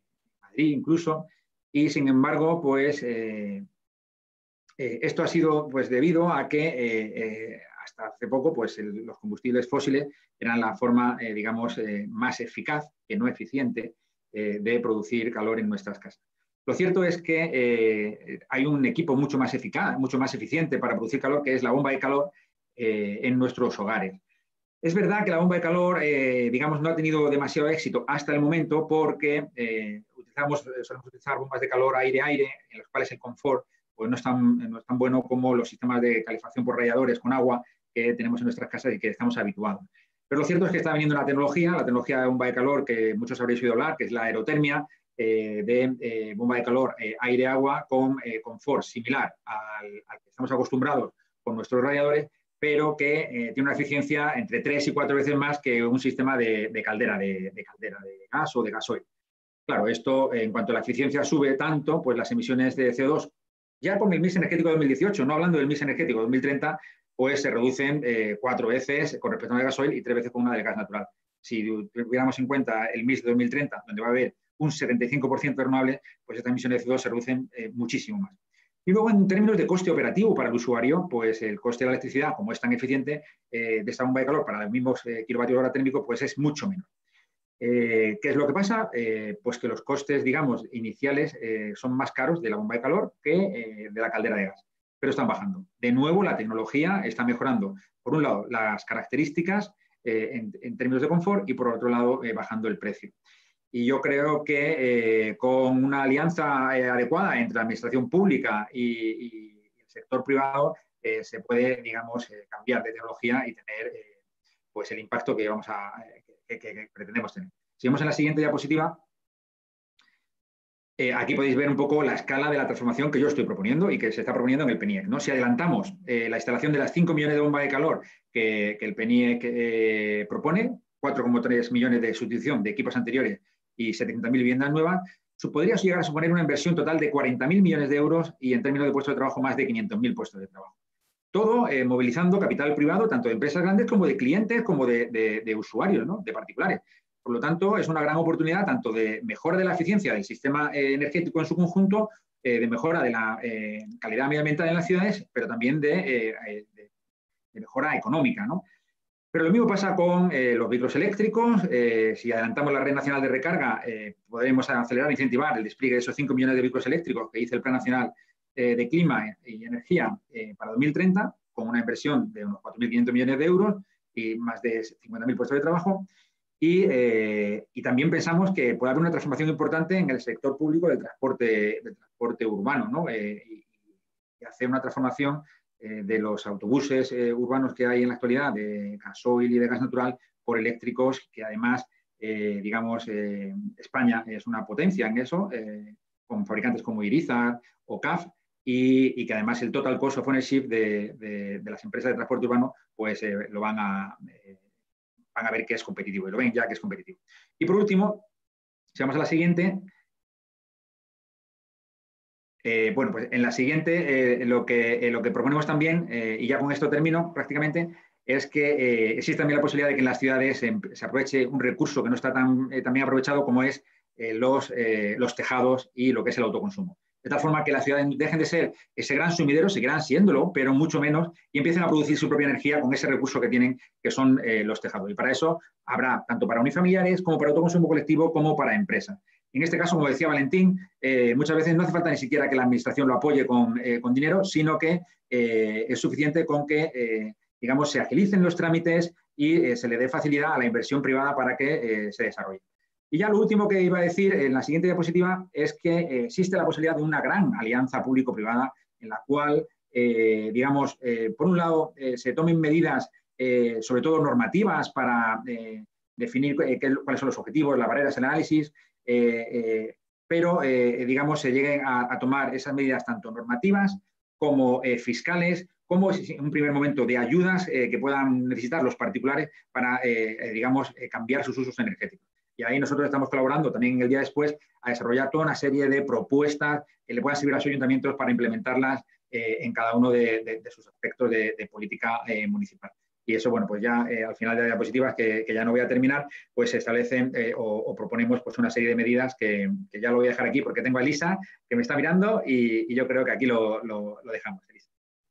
Madrid incluso, y sin embargo, pues esto ha sido pues, debido a que hasta hace poco pues, los combustibles fósiles eran la forma, digamos, más eficaz, que no eficiente, de producir calor en nuestras casas. Lo cierto es que hay un equipo mucho más eficaz, mucho más eficiente para producir calor, que es la bomba de calor en nuestros hogares. Es verdad que la bomba de calor, digamos, no ha tenido demasiado éxito hasta el momento porque solemos utilizar bombas de calor aire-aire, en las cuales el confort pues, no es tan bueno como los sistemas de calefacción por radiadores con agua que tenemos en nuestras casas y que estamos habituados. Pero lo cierto es que está viniendo una tecnología, la tecnología de bomba de calor que muchos habréis oído hablar, que es la aerotermia, de bomba de calor aire-agua con confort similar al que estamos acostumbrados con nuestros radiadores, pero que tiene una eficiencia entre 3 y 4 veces más que un sistema de caldera de gas o de gasoil. Claro, esto en cuanto a la eficiencia sube tanto, pues las emisiones de CO2, ya con el mix energético de 2018, no hablando del mix energético de 2030, pues se reducen 4 veces con respecto al gasoil y 3 veces con una del gas natural. Si tuviéramos en cuenta el mix de 2030, donde va a haber un 75% renovable, pues estas emisiones de CO2 se reducen muchísimo más. Y luego, en términos de coste operativo para el usuario, pues el coste de la electricidad, como es tan eficiente, de esta bomba de calor para los mismos kilovatios hora térmicos, pues es mucho menor. ¿Qué es lo que pasa? Pues que los costes, digamos, iniciales son más caros de la bomba de calor que de la caldera de gas, pero están bajando. De nuevo, la tecnología está mejorando, por un lado, las características en términos de confort y, por otro lado, bajando el precio. Y yo creo que con una alianza adecuada entre la administración pública y el sector privado se puede, digamos, cambiar de tecnología y tener pues el impacto que, que pretendemos tener. Si vemos en la siguiente diapositiva, aquí podéis ver un poco la escala de la transformación que yo estoy proponiendo y que se está proponiendo en el PNIEC, ¿no? Si adelantamos la instalación de las 5 millones de bombas de calor que el PNIEC propone, 4,3 millones de sustitución de equipos anteriores y 700.000 viviendas nuevas, podría llegar a suponer una inversión total de 40.000 millones de euros y en términos de puestos de trabajo más de 500.000 puestos de trabajo. Todo movilizando capital privado, tanto de empresas grandes como de clientes, como de usuarios, ¿no? De particulares. Por lo tanto, es una gran oportunidad tanto de mejora de la eficiencia del sistema energético en su conjunto, de mejora de la calidad medioambiental en las ciudades, pero también de mejora económica, ¿no? Pero lo mismo pasa con los vehículos eléctricos. Si adelantamos la red nacional de recarga, podremos acelerar e incentivar el despliegue de esos 5 millones de vehículos eléctricos que dice el Plan Nacional de Clima y Energía para 2030, con una inversión de unos 4.500 millones de euros y más de 50.000 puestos de trabajo. Y también pensamos que puede haber una transformación importante en el sector público del transporte urbano, ¿no? Y hacer una transformación de los autobuses urbanos que hay en la actualidad de gasoil y de gas natural por eléctricos, que además, digamos, España es una potencia en eso, con fabricantes como Irizar o CAF, y que además el total cost of ownership de las empresas de transporte urbano pues lo van a ver que es competitivo, y lo ven ya que es competitivo. Y por último, si vamos a la siguiente, bueno, pues en la siguiente lo que proponemos también, y ya con esto termino prácticamente, es que existe también la posibilidad de que en las ciudades se aproveche un recurso que no está tan bien aprovechado como es los tejados y lo que es el autoconsumo. De tal forma que las ciudades dejen de ser ese gran sumidero, seguirán siéndolo, pero mucho menos, y empiecen a producir su propia energía con ese recurso que tienen, que son los tejados. Y para eso habrá tanto para unifamiliares como para autoconsumo colectivo como para empresas. En este caso, como decía Valentín, muchas veces no hace falta ni siquiera que la administración lo apoye con dinero, sino que es suficiente con que, digamos, se agilicen los trámites y se le dé facilidad a la inversión privada para que se desarrolle. Y ya lo último que iba a decir en la siguiente diapositiva es que existe la posibilidad de una gran alianza público-privada en la cual, digamos, por un lado, se tomen medidas, sobre todo normativas, para definir cuáles son los objetivos, las barreras, el análisis, pero, digamos, se lleguen a tomar esas medidas tanto normativas como fiscales, como en un primer momento de ayudas que puedan necesitar los particulares para, digamos, cambiar sus usos energéticos. Y ahí nosotros estamos colaborando también en el día después a desarrollar toda una serie de propuestas que le puedan servir a los ayuntamientos para implementarlas en cada uno de sus aspectos de política municipal. Y eso, bueno, pues ya al final de la diapositiva, que ya no voy a terminar, pues se establecen o proponemos pues una serie de medidas que ya lo voy a dejar aquí porque tengo a Elisa que me está mirando y yo creo que aquí lo dejamos, Elisa.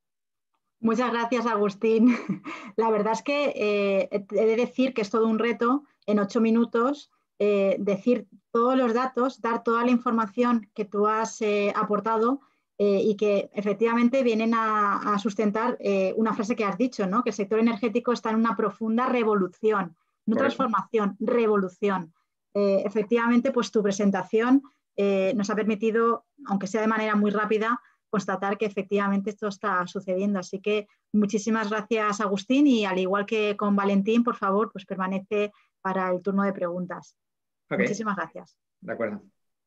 Muchas gracias, Agustín. La verdad es que he de decir que es todo un reto en 8 minutos decir todos los datos, dar toda la información que tú has aportado y que efectivamente vienen a sustentar una frase que has dicho, ¿no? Que el sector energético está en una profunda revolución, no transformación, revolución. Efectivamente, pues tu presentación nos ha permitido, aunque sea de manera muy rápida, constatar que efectivamente esto está sucediendo. Así que muchísimas gracias, Agustín, y al igual que con Valentín, por favor, pues permanece para el turno de preguntas. Okay. Muchísimas gracias. De acuerdo.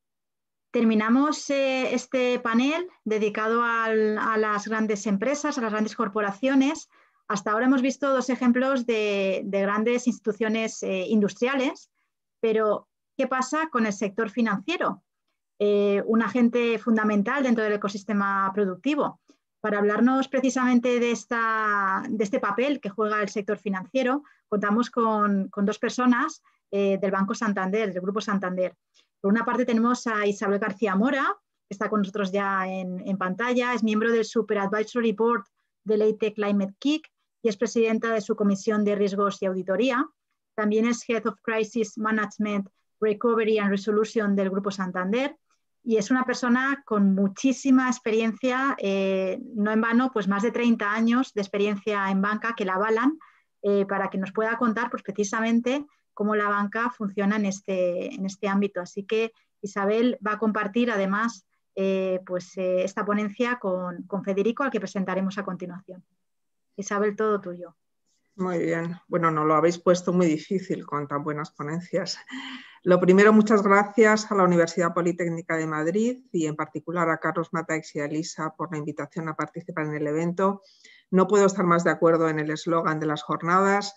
Terminamos este panel dedicado a las grandes empresas, a las grandes corporaciones. Hasta ahora hemos visto 2 ejemplos de grandes instituciones industriales, pero ¿qué pasa con el sector financiero? Un agente fundamental dentro del ecosistema productivo. Para hablarnos precisamente de este papel que juega el sector financiero, contamos con 2 personas del Banco Santander, del Grupo Santander. Por una parte tenemos a Isabel García Mora, que está con nosotros ya en pantalla, es miembro del Super Advisory Board de Leite Climate KIC y es presidenta de su Comisión de Riesgos y Auditoría. También es Head of Crisis Management, Recovery and Resolution del Grupo Santander y es una persona con muchísima experiencia, no en vano, pues más de 30 años de experiencia en banca que la avalan para que nos pueda contar pues, precisamente cómo la banca funciona en este ámbito. Así que Isabel va a compartir además esta ponencia con Federico, al que presentaremos a continuación. Isabel, todo tuyo. Muy bien. Bueno, nos lo habéis puesto muy difícil con tan buenas ponencias. Lo primero, muchas gracias a la Universidad Politécnica de Madrid y en particular a Carlos Mataix y a Elisa por la invitación a participar en el evento. No puedo estar más de acuerdo en el eslogan de las jornadas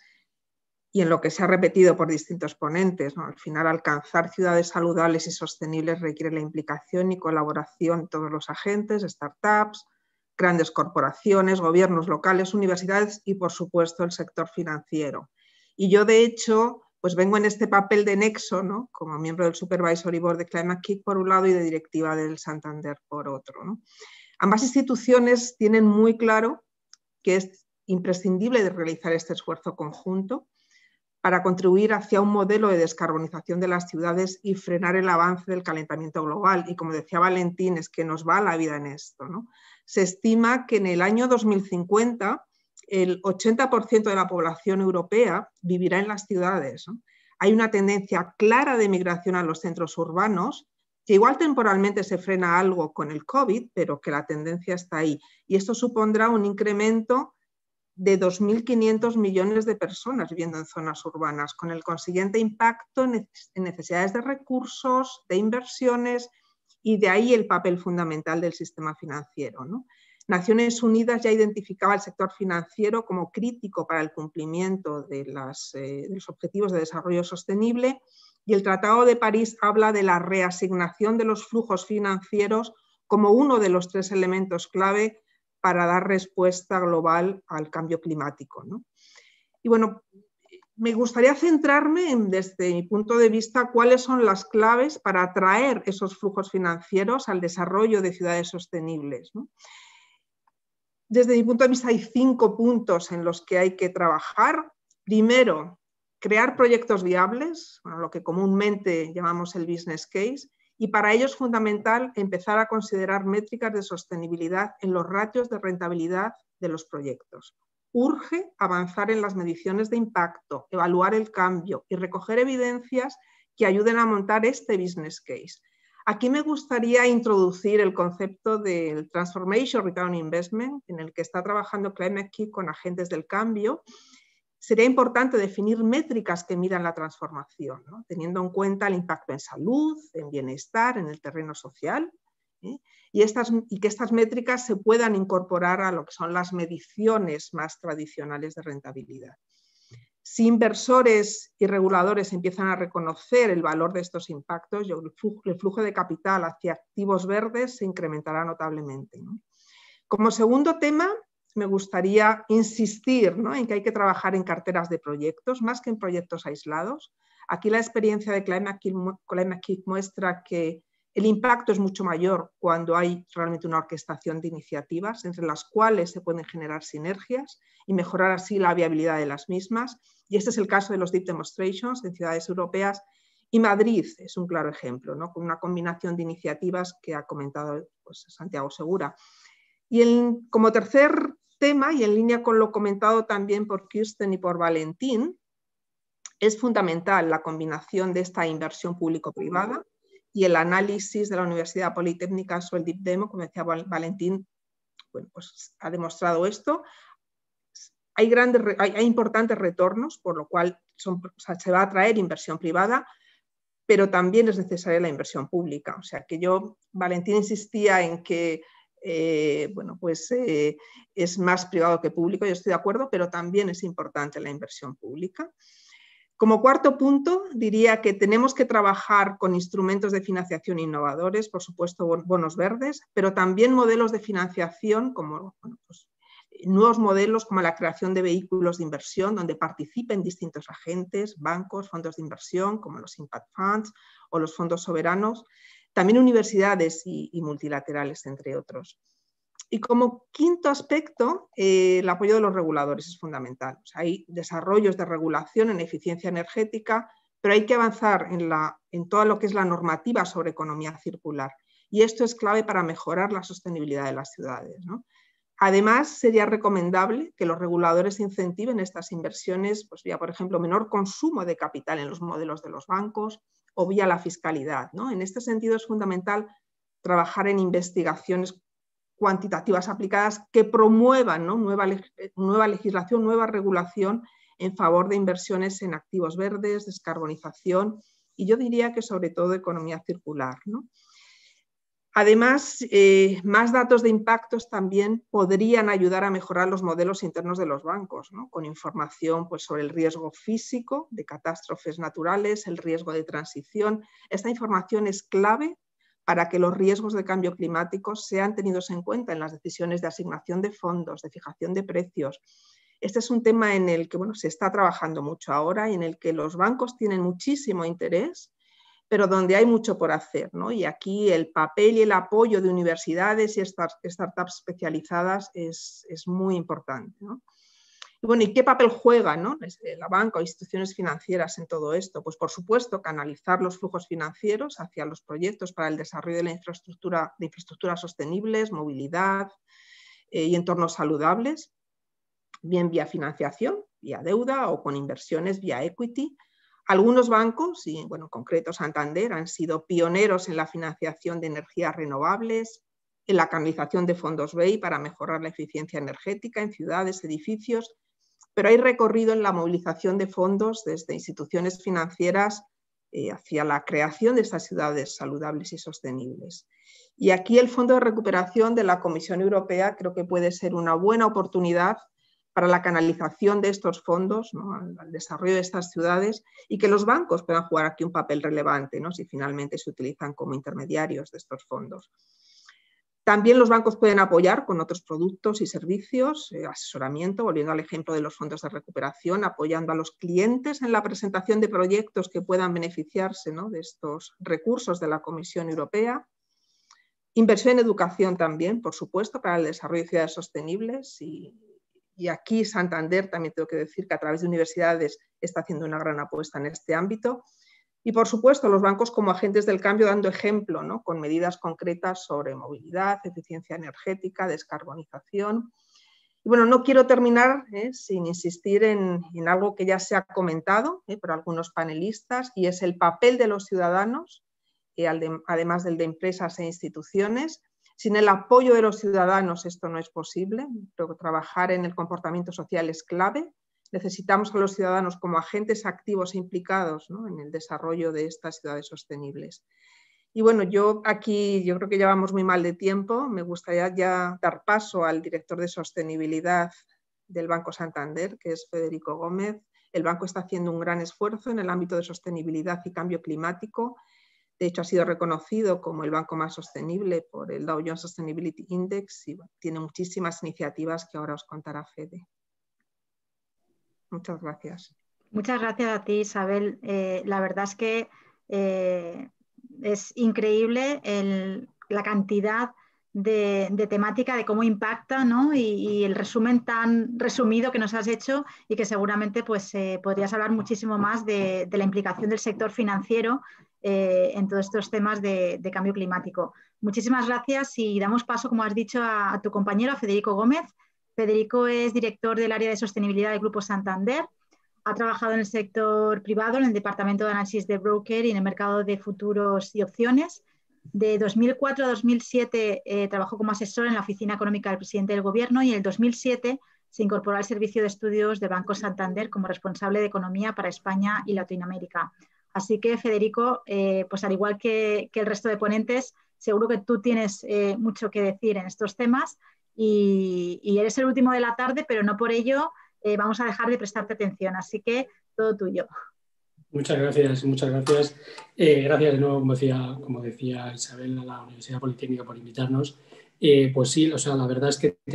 y en lo que se ha repetido por distintos ponentes, ¿no? Al final, alcanzar ciudades saludables y sostenibles requiere la implicación y colaboración de todos los agentes, startups, grandes corporaciones, gobiernos locales, universidades y, por supuesto, el sector financiero. Y yo, de hecho, pues vengo en este papel de nexo, ¿no? Como miembro del Supervisory Board de Climate KIC por un lado y de directiva del Santander por otro, ¿no? Ambas instituciones tienen muy claro que es imprescindible de realizar este esfuerzo conjunto para contribuir hacia un modelo de descarbonización de las ciudades y frenar el avance del calentamiento global. Y como decía Valentín, es que nos va la vida en esto, ¿no? Se estima que en el año 2050 el 80% de la población europea vivirá en las ciudades, ¿no? Hay una tendencia clara de migración a los centros urbanos, que igual temporalmente se frena algo con el COVID, pero que la tendencia está ahí. Y esto supondrá un incremento de 2.500 millones de personas viviendo en zonas urbanas, con el consiguiente impacto en necesidades de recursos, de inversiones, y de ahí el papel fundamental del sistema financiero, ¿no? Naciones Unidas ya identificaba el sector financiero como crítico para el cumplimiento de los objetivos de desarrollo sostenible y el Tratado de París habla de la reasignación de los flujos financieros como uno de los 3 elementos clave para dar respuesta global al cambio climático, ¿no? Y bueno, me gustaría centrarme desde mi punto de vista, cuáles son las claves para atraer esos flujos financieros al desarrollo de ciudades sostenibles, ¿no? Desde mi punto de vista hay 5 puntos en los que hay que trabajar. Primero, crear proyectos viables, bueno, lo que comúnmente llamamos el business case, y para ello es fundamental empezar a considerar métricas de sostenibilidad en los ratios de rentabilidad de los proyectos. Urge avanzar en las mediciones de impacto, evaluar el cambio y recoger evidencias que ayuden a montar este business case. Aquí me gustaría introducir el concepto del Transformation Return on Investment, en el que está trabajando Climate KIC con agentes del cambio. Sería importante definir métricas que midan la transformación, ¿no? Teniendo en cuenta el impacto en salud, en bienestar, en el terreno social, ¿eh? y que estas métricas se puedan incorporar a lo que son las mediciones más tradicionales de rentabilidad. Si inversores y reguladores empiezan a reconocer el valor de estos impactos, el flujo de capital hacia activos verdes se incrementará notablemente, ¿no? Como segundo tema, me gustaría insistir, ¿no?, en que hay que trabajar en carteras de proyectos más que en proyectos aislados. Aquí la experiencia de Climate Kick muestra que el impacto es mucho mayor cuando hay realmente una orquestación de iniciativas entre las cuales se pueden generar sinergias y mejorar así la viabilidad de las mismas. Y este es el caso de los Deep Demonstrations en ciudades europeas, y Madrid es un claro ejemplo, ¿no?, con una combinación de iniciativas que ha comentado pues, Santiago Segura. Y como tercer tema, y en línea con lo comentado también por Kirsten y por Valentín, es fundamental la combinación de esta inversión público-privada y el análisis de la Universidad Politécnica sobre el Deep Demo, como decía Valentín, bueno, pues ha demostrado esto. Hay importantes retornos, por lo cual se va a atraer inversión privada, pero también es necesaria la inversión pública. O sea que Valentín insistía en que bueno, pues, es más privado que público, yo estoy de acuerdo, pero también es importante la inversión pública. Como cuarto punto, diría que tenemos que trabajar con instrumentos de financiación innovadores, por supuesto bonos verdes, pero también modelos de financiación como pues, nuevos modelos como la creación de vehículos de inversión donde participen distintos agentes, bancos, fondos de inversión como los Impact Funds o los fondos soberanos, también universidades y multilaterales, entre otros. Y como quinto aspecto, el apoyo de los reguladores es fundamental. O sea, hay desarrollos de regulación en eficiencia energética, pero hay que avanzar en todo lo que es la normativa sobre economía circular. Y esto es clave para mejorar la sostenibilidad de las ciudades, ¿no? Además, sería recomendable que los reguladores incentiven estas inversiones, pues vía, por ejemplo, menor consumo de capital en los modelos de los bancos o vía la fiscalidad, ¿no? En este sentido es fundamental trabajar en investigaciones cuantitativas aplicadas que promuevan, ¿no?, nueva legislación, nueva regulación en favor de inversiones en activos verdes, descarbonización y yo diría que sobre todo economía circular, ¿no? Además, más datos de impactos también podrían ayudar a mejorar los modelos internos de los bancos, ¿no?, con información pues, sobre el riesgo físico de catástrofes naturales, el riesgo de transición. Esta información es clave para que los riesgos de cambio climático sean tenidos en cuenta en las decisiones de asignación de fondos, de fijación de precios. Este es un tema en el que se está trabajando mucho ahora y en el que los bancos tienen muchísimo interés, pero donde hay mucho por hacer, ¿no? Y aquí el papel y el apoyo de universidades y startups especializadas es muy importante, ¿no? Y bueno, ¿y qué papel juega, ¿no?, la banca o instituciones financieras en todo esto? Pues por supuesto canalizar los flujos financieros hacia los proyectos para el desarrollo de la infraestructuras sostenibles, movilidad y entornos saludables, bien vía financiación, vía deuda o con inversiones vía equity. Algunos bancos, y bueno, en concreto Santander, han sido pioneros en la financiación de energías renovables, en la canalización de fondos BEI para mejorar la eficiencia energética en ciudades, edificios, pero hay recorrido en la movilización de fondos desde instituciones financieras hacia la creación de estas ciudades saludables y sostenibles. Y aquí el Fondo de Recuperación de la Comisión Europea creo que puede ser una buena oportunidad para la canalización de estos fondos, ¿no?, al desarrollo de estas ciudades y que los bancos puedan jugar aquí un papel relevante, ¿no?, si finalmente se utilizan como intermediarios de estos fondos. También los bancos pueden apoyar con otros productos y servicios, asesoramiento, volviendo al ejemplo de los fondos de recuperación, apoyando a los clientes en la presentación de proyectos que puedan beneficiarse, ¿no?, de estos recursos de la Comisión Europea. Inversión en educación también, por supuesto, para el desarrollo de ciudades sostenibles y aquí Santander también tengo que decir que a través de universidades está haciendo una gran apuesta en este ámbito. Y, por supuesto, los bancos como agentes del cambio dando ejemplo, ¿no?, con medidas concretas sobre movilidad, eficiencia energética, descarbonización. Y bueno, no quiero terminar sin insistir en algo que ya se ha comentado por algunos panelistas y es el papel de los ciudadanos, además del de empresas e instituciones. Sin el apoyo de los ciudadanos esto no es posible, pero trabajar en el comportamiento social es clave. Necesitamos a los ciudadanos como agentes activos e implicados, ¿no?, en el desarrollo de estas ciudades sostenibles. Y bueno, yo creo que llevamos muy mal de tiempo. Me gustaría ya dar paso al director de sostenibilidad del Banco Santander, que es Federico Gómez. El banco está haciendo un gran esfuerzo en el ámbito de sostenibilidad y cambio climático. De hecho, ha sido reconocido como el banco más sostenible por el Dow Jones Sustainability Index y tiene muchísimas iniciativas que ahora os contará Fede. Muchas gracias. Muchas gracias a ti, Isabel. La verdad es que es increíble la cantidad de temática, de cómo impacta, ¿no? Y el resumen tan resumido que nos has hecho y que seguramente pues, podrías hablar muchísimo más de la implicación del sector financiero en todos estos temas de cambio climático. Muchísimas gracias y damos paso, como has dicho, a tu compañero, a Federico Gómez. Federico es director del área de sostenibilidad del Grupo Santander. Ha trabajado en el sector privado, en el departamento de análisis de broker y en el mercado de futuros y opciones. De 2004 a 2007 trabajó como asesor en la oficina económica del presidente del gobierno y en el 2007 se incorporó al servicio de estudios de Banco Santander como responsable de economía para España y Latinoamérica. Así que, Federico, pues al igual que el resto de ponentes, seguro que tú tienes mucho que decir en estos temas y eres el último de la tarde, pero no por ello vamos a dejar de prestarte atención. Así que todo tuyo. Muchas gracias, muchas gracias. Gracias de nuevo, como decía Isabel, a la Universidad Politécnica por invitarnos. Pues sí, o sea, la verdad es que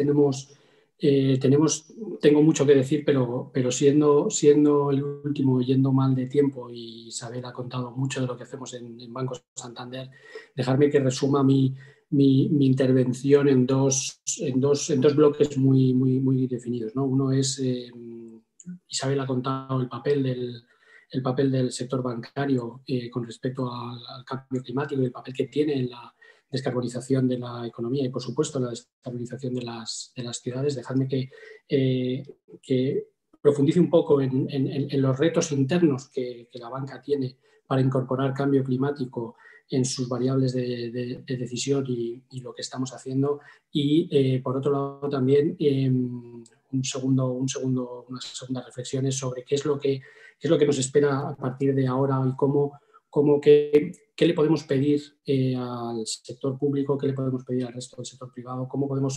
tengo mucho que decir, pero siendo el último, yendo mal de tiempo, y Isabel ha contado mucho de lo que hacemos en Banco Santander, dejarme que resuma mi intervención en dos bloques muy definidos, ¿no? Uno es, Isabel ha contado el papel del sector bancario con respecto al cambio climático y el papel que tiene en la descarbonización de la economía y, por supuesto, la descarbonización de las ciudades. Dejadme que profundice un poco en los retos internos que la banca tiene para incorporar cambio climático en sus variables de decisión y lo que estamos haciendo. Y, por otro lado, también una segunda reflexión sobre qué es lo que nos espera a partir de ahora y qué le podemos pedir al sector público, qué le podemos pedir al resto del sector privado, cómo podemos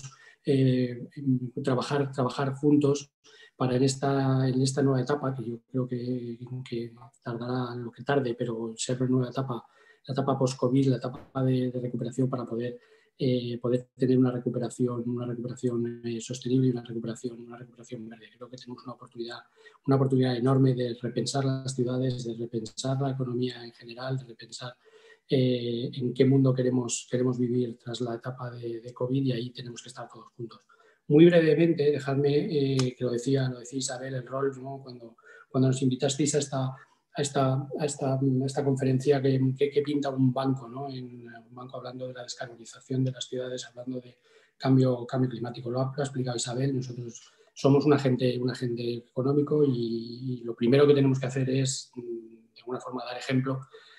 trabajar juntos para en esta nueva etapa, que yo creo que tardará lo que tarde, pero ser una nueva etapa, la etapa post-COVID, la etapa de recuperación para poder tener una recuperación sostenible y una recuperación verde. Creo que tenemos una oportunidad enorme de repensar las ciudades, de repensar la economía en general, de repensar en qué mundo queremos vivir tras la etapa de COVID, y ahí tenemos que estar todos juntos. Muy brevemente, dejadme que lo decía Isabel, el rol, ¿no? Cuando nos invitasteis a esta conferencia que pinta un banco, ¿no? Un banco hablando de la descarbonización de las ciudades, hablando de cambio climático. Lo ha explicado Isabel. Nosotros somos un agente económico y lo primero que tenemos que hacer es, de alguna forma, dar ejemplo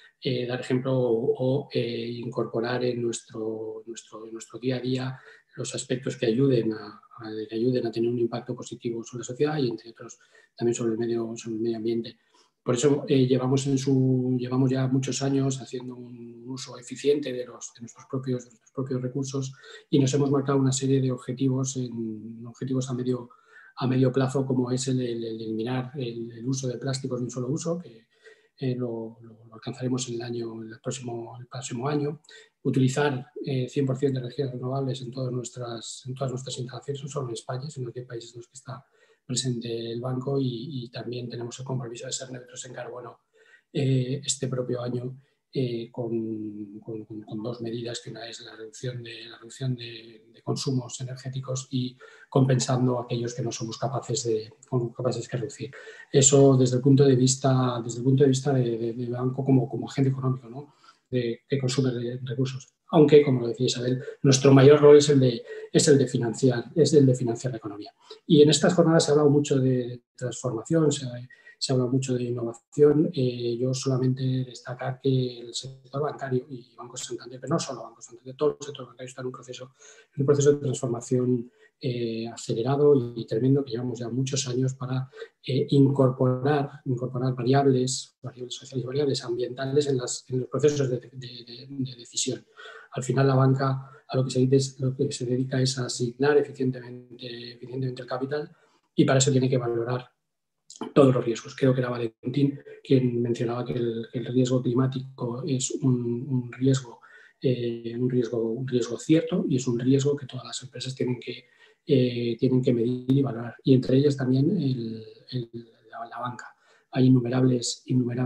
o incorporar en nuestro día a día los aspectos que ayuden a tener un impacto positivo sobre la sociedad y, entre otros, también sobre el medio ambiente. Por eso llevamos ya muchos años haciendo un uso eficiente de nuestros propios recursos, y nos hemos marcado una serie de objetivos a medio plazo, como es el eliminar el uso de plásticos de un solo uso, que lo alcanzaremos el próximo año. Utilizar 100% de energías renovables en todas nuestras instalaciones, no solo en España, sino que hay países en los que está presente el banco, y también tenemos el compromiso de ser neutros en carbono este propio año, con dos medidas, que una es la reducción de consumos energéticos y compensando aquellos que no somos capaces de reducir. Eso desde el punto de vista de banco como agente económico, ¿no? Que consume recursos. Aunque, como lo decía Isabel, nuestro mayor rol es el de financiar la economía. Y en estas jornadas se ha hablado mucho de transformación, se ha hablado mucho de innovación. Yo solamente destacar que el sector bancario y Banco Santander, pero no solo Banco Santander, todo el sector bancario está en un proceso de transformación acelerado y tremendo, que llevamos ya muchos años para incorporar variables sociales y variables ambientales en los procesos de decisión. Al final, la banca lo que se dedica es a asignar eficientemente el capital, y para eso tiene que valorar todos los riesgos. Creo que era Valentín quien mencionaba que el riesgo climático es un riesgo cierto y es un riesgo que todas las empresas tienen que medir y valorar. Y entre ellas también la banca. Hay innumerables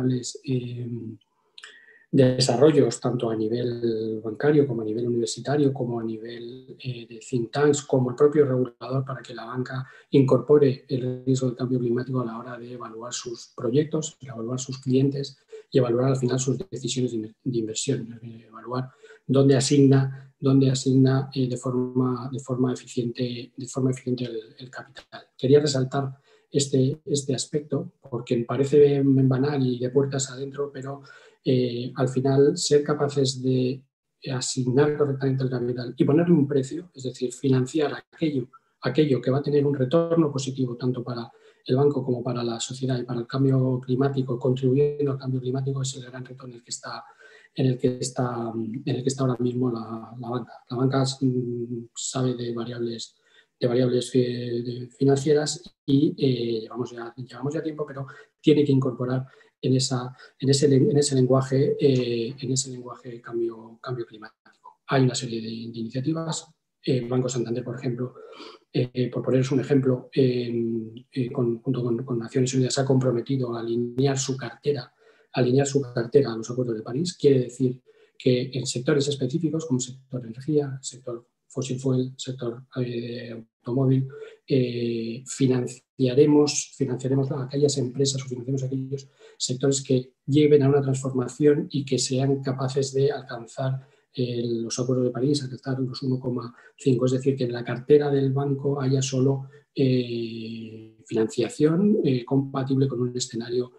desarrollos, tanto a nivel bancario como a nivel universitario, como a nivel de think tanks, como el propio regulador, para que la banca incorpore el riesgo del cambio climático a la hora de evaluar sus proyectos, de evaluar sus clientes y evaluar al final sus decisiones de inversión, evaluar dónde asigna de forma eficiente el capital. Quería resaltar este aspecto porque me parece banal y de puertas adentro, pero al final ser capaces de asignar correctamente el capital y ponerle un precio, es decir, financiar aquello que va a tener un retorno positivo tanto para el banco como para la sociedad y para el cambio climático, contribuyendo al cambio climático, es el gran reto en el que está ahora mismo la banca. La banca sabe de variables financieras y llevamos ya tiempo, pero tiene que incorporar en ese lenguaje cambio climático. Hay una serie de iniciativas. Banco Santander, por ejemplo, por poneros un ejemplo, junto con Naciones Unidas se ha comprometido a alinear su cartera a los acuerdos de París. Quiere decir que en sectores específicos como sector energía, sector fossil fuel, sector automóvil, financiaremos a aquellas empresas o financiaremos a aquellos sectores que lleven a una transformación y que sean capaces de alcanzar los acuerdos de París, alcanzar los 1,5. Es decir, que en la cartera del banco haya solo financiación compatible con un escenario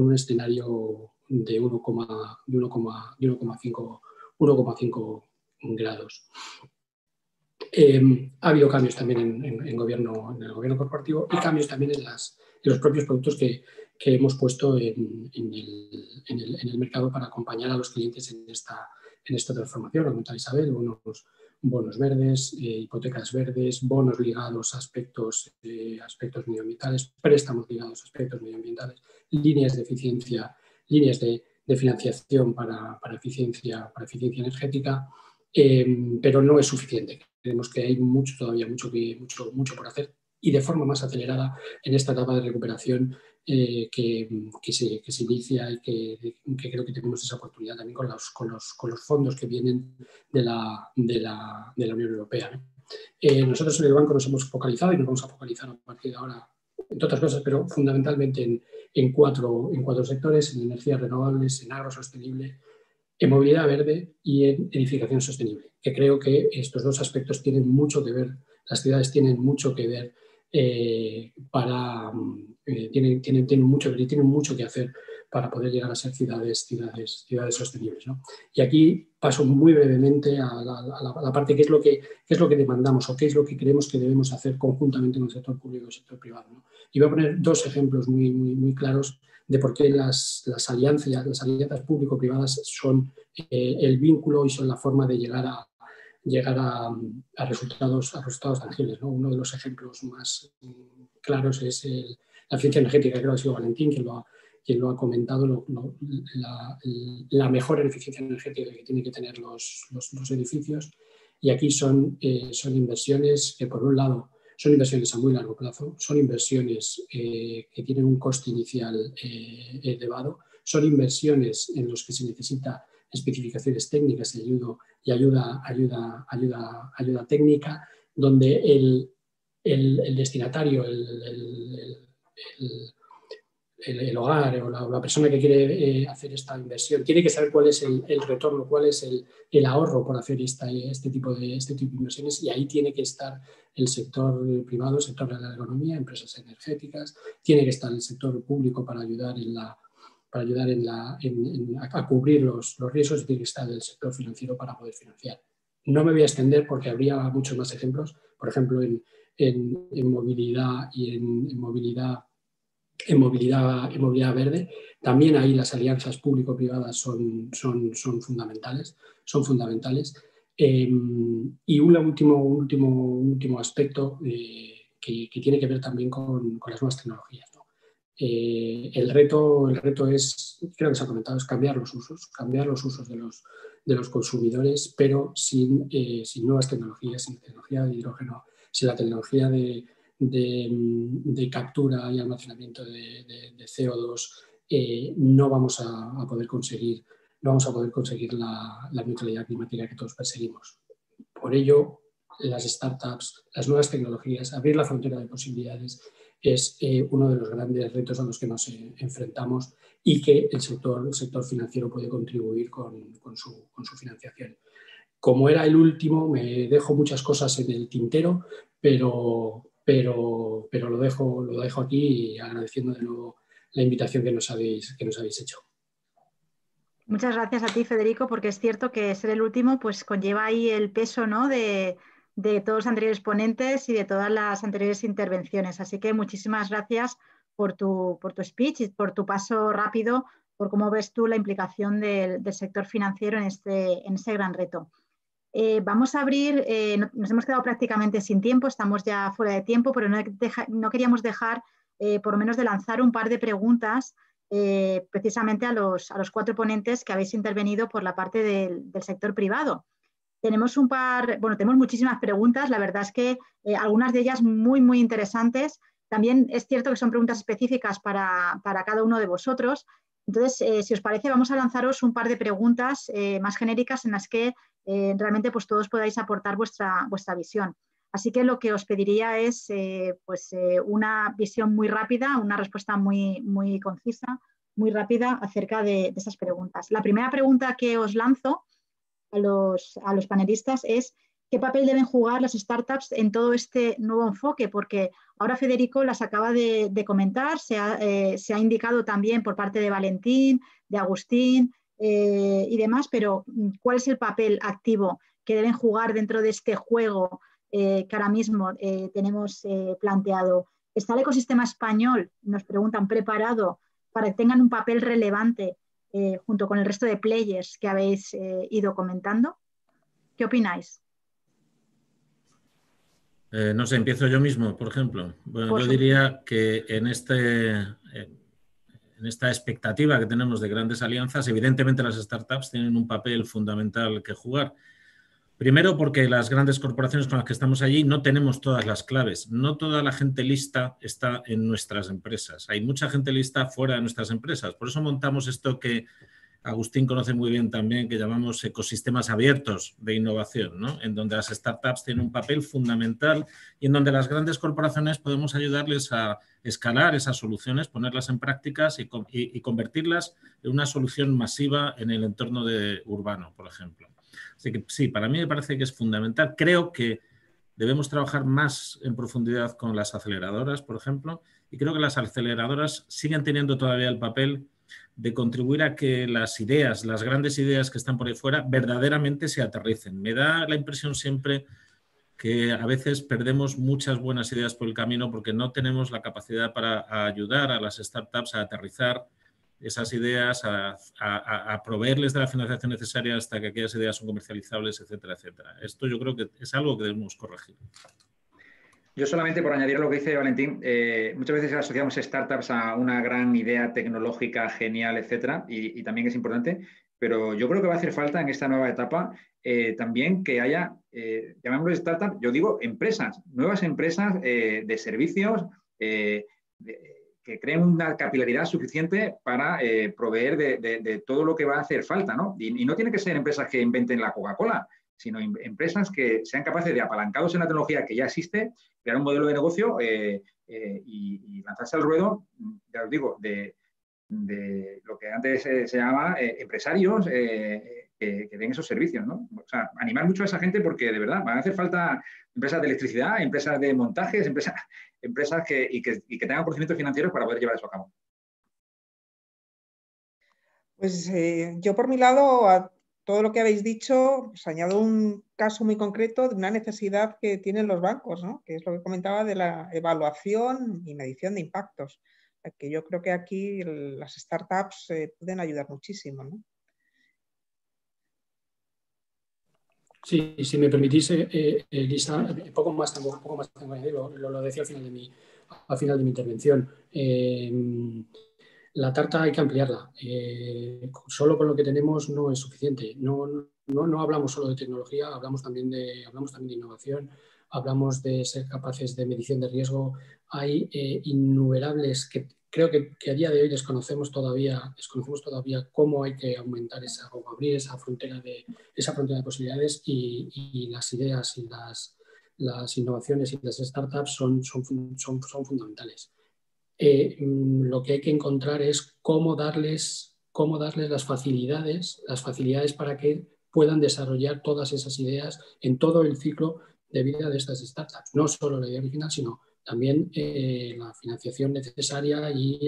de 1,5 grados. Ha habido cambios también en el gobierno corporativo y cambios también en los propios productos que hemos puesto en el mercado para acompañar a los clientes en esta transformación. Lo comentaba Isabel, bonos verdes, hipotecas verdes, bonos ligados a aspectos medioambientales, préstamos ligados a aspectos medioambientales, líneas de eficiencia, líneas de financiación para eficiencia energética, pero no es suficiente. Creemos que hay todavía mucho por hacer y de forma más acelerada en esta etapa de recuperación que se inicia y que creo que tenemos esa oportunidad también con los fondos que vienen de la Unión Europea. Nosotros en el banco nos hemos focalizado y nos vamos a focalizar a partir de ahora, entre otras cosas, pero fundamentalmente en cuatro sectores: en energías renovables, en agrosostenible, en movilidad verde y en edificación sostenible, que creo que estos dos aspectos tienen mucho que ver, las ciudades tienen mucho que ver tienen mucho que hacer para poder llegar a ser ciudades sostenibles, ¿no? Y aquí paso muy brevemente a la parte qué es lo que demandamos o qué es lo que creemos que debemos hacer conjuntamente con el sector público y el sector privado, ¿no? Y voy a poner dos ejemplos muy claros de por qué las alianzas público-privadas son el vínculo y son la forma de llegar a resultados tangibles, ¿no? Uno de los ejemplos más claros es la eficiencia energética. Creo que ha sido Valentín quien lo ha comentado, la mejora en eficiencia energética que tienen que tener los edificios. Y aquí son inversiones que, por un lado, son inversiones a muy largo plazo, son inversiones que tienen un coste inicial elevado, son inversiones en los que se necesita especificaciones técnicas y ayuda técnica, donde el destinatario, el hogar o la persona que quiere hacer esta inversión tiene que saber cuál es el retorno, cuál es el ahorro por hacer este tipo de inversiones, y ahí tiene que estar el sector privado, el sector de la economía, empresas energéticas, tiene que estar el sector público para ayudar a cubrir los riesgos, y tiene que estar el sector financiero para poder financiar. No me voy a extender porque habría muchos más ejemplos, por ejemplo, en movilidad y en movilidad verde. También ahí las alianzas público-privadas son fundamentales. Y un último aspecto que tiene que ver también con las nuevas tecnologías, ¿no? El reto es, creo que se ha comentado, es cambiar los usos de los consumidores, pero sin nuevas tecnologías, sin tecnología de hidrógeno, sin la tecnología de captura y almacenamiento de CO2, no vamos a poder conseguir la neutralidad climática que todos perseguimos. Por ello, las startups, las nuevas tecnologías, abrir la frontera de posibilidades es uno de los grandes retos a los que nos enfrentamos y que el sector financiero puede contribuir con su financiación. Como era el último, me dejo muchas cosas en el tintero, pero lo dejo aquí, agradeciendo de nuevo la invitación que nos habéis hecho. Muchas gracias a ti, Federico, porque es cierto que ser el último pues conlleva ahí el peso, ¿no?, de todos los anteriores ponentes y de todas las anteriores intervenciones. Así que muchísimas gracias por tu speech y por tu paso rápido, por cómo ves tú la implicación del sector financiero en este gran reto. Vamos a abrir, nos hemos quedado prácticamente sin tiempo, estamos ya fuera de tiempo, pero no queríamos dejar por lo menos de lanzar un par de preguntas precisamente a los 4 ponentes que habéis intervenido por la parte del sector privado. Tenemos tenemos muchísimas preguntas, la verdad es que algunas de ellas muy, muy interesantes. También es cierto que son preguntas específicas para cada uno de vosotros. Entonces, si os parece, vamos a lanzaros un par de preguntas más genéricas en las que realmente pues, todos podáis aportar vuestra visión. Así que lo que os pediría es una visión muy rápida, una respuesta muy, muy concisa, muy rápida acerca de esas preguntas. La primera pregunta que os lanzo a los panelistas es ¿qué papel deben jugar las startups en todo este nuevo enfoque? Porque ahora Federico las acaba de comentar, se ha indicado también por parte de Valentín, de Agustín y demás, pero ¿cuál es el papel activo que deben jugar dentro de este juego que ahora mismo tenemos planteado? ¿Está el ecosistema español, nos preguntan, preparado para que tengan un papel relevante junto con el resto de players que habéis ido comentando? ¿Qué opináis? No sé, empiezo yo mismo, por ejemplo. Bueno, yo diría que en esta expectativa que tenemos de grandes alianzas, evidentemente las startups tienen un papel fundamental que jugar. Primero porque las grandes corporaciones con las que estamos allí no tenemos todas las claves. No toda la gente lista está en nuestras empresas. Hay mucha gente lista fuera de nuestras empresas. Por eso montamos esto que Agustín conoce muy bien también, que llamamos ecosistemas abiertos de innovación, ¿no? En donde las startups tienen un papel fundamental y en donde las grandes corporaciones podemos ayudarles a escalar esas soluciones, ponerlas en prácticas y convertirlas en una solución masiva en el entorno urbano, por ejemplo. Así que sí, para mí me parece que es fundamental. Creo que debemos trabajar más en profundidad con las aceleradoras, por ejemplo, y creo que las aceleradoras siguen teniendo todavía el papel de contribuir a que las ideas, las grandes ideas que están por ahí fuera, verdaderamente se aterricen. Me da la impresión siempre que a veces perdemos muchas buenas ideas por el camino porque no tenemos la capacidad para ayudar a las startups a aterrizar esas ideas, a proveerles de la financiación necesaria hasta que aquellas ideas son comercializables, etcétera, etcétera. Esto yo creo que es algo que debemos corregir. Yo solamente por añadir lo que dice Valentín, muchas veces asociamos startups a una gran idea tecnológica genial, etcétera, y también es importante, pero yo creo que va a hacer falta en esta nueva etapa también que haya, llamémoslo startup, yo digo empresas, nuevas empresas de servicios que creen una capilaridad suficiente para proveer de todo lo que va a hacer falta, ¿no? Y no tiene que ser empresas que inventen la Coca-Cola, sino empresas que sean capaces de, apalancados en la tecnología que ya existe, crear un modelo de negocio y lanzarse al ruedo, ya os digo, de lo que antes se llamaba empresarios que den esos servicios, ¿no? O sea, animar mucho a esa gente porque de verdad van a hacer falta empresas de electricidad, empresas de montajes, empresas que tengan conocimientos financieros para poder llevar eso a cabo. Pues yo por mi lado, a todo lo que habéis dicho, pues añado un caso muy concreto de una necesidad que tienen los bancos, ¿no? Que es lo que comentaba de la evaluación y medición de impactos, que yo creo que aquí las startups pueden ayudar muchísimo, ¿no? Sí, si me permitís, Elisa, poco más tengo que añadir, lo decía al final al final de mi intervención. La tarta hay que ampliarla. Solo con lo que tenemos no es suficiente. No hablamos solo de tecnología, hablamos también de innovación, hablamos de ser capaces de medición de riesgo. Hay innumerables que creo que a día de hoy desconocemos todavía cómo hay que aumentar o abrir esa frontera de posibilidades, y las ideas y las innovaciones y las startups son fundamentales. Lo que hay que encontrar es cómo darles las facilidades para que puedan desarrollar todas esas ideas en todo el ciclo de vida de estas startups. No solo la idea original, sino también la financiación necesaria y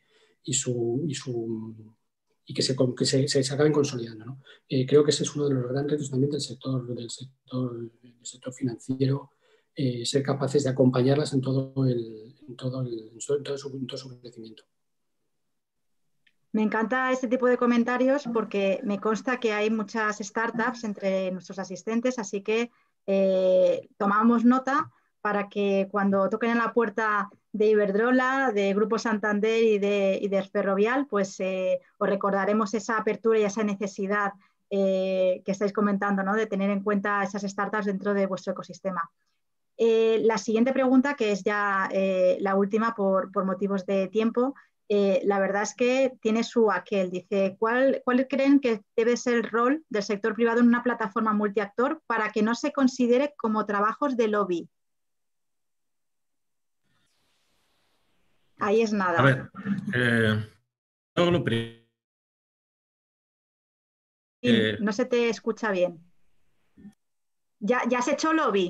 que se acaben consolidando, ¿no? Creo que ese es uno de los grandes retos también del sector financiero, ser capaces de acompañarlas en todo su crecimiento. Me encanta este tipo de comentarios porque me consta que hay muchas startups entre nuestros asistentes, así que tomamos nota para que cuando toquen en la puerta de Iberdrola, de Grupo Santander y de Ferrovial, pues os recordaremos esa apertura y esa necesidad que estáis comentando, ¿no? De tener en cuenta esas startups dentro de vuestro ecosistema. La siguiente pregunta, que es ya la última por motivos de tiempo, la verdad es que tiene su aquel. Dice, ¿cuál creen que debe ser el rol del sector privado en una plataforma multiactor para que no se considere como trabajos de lobby? Ahí es nada. A ver, no se te escucha bien. ¿Ya has hecho lobby?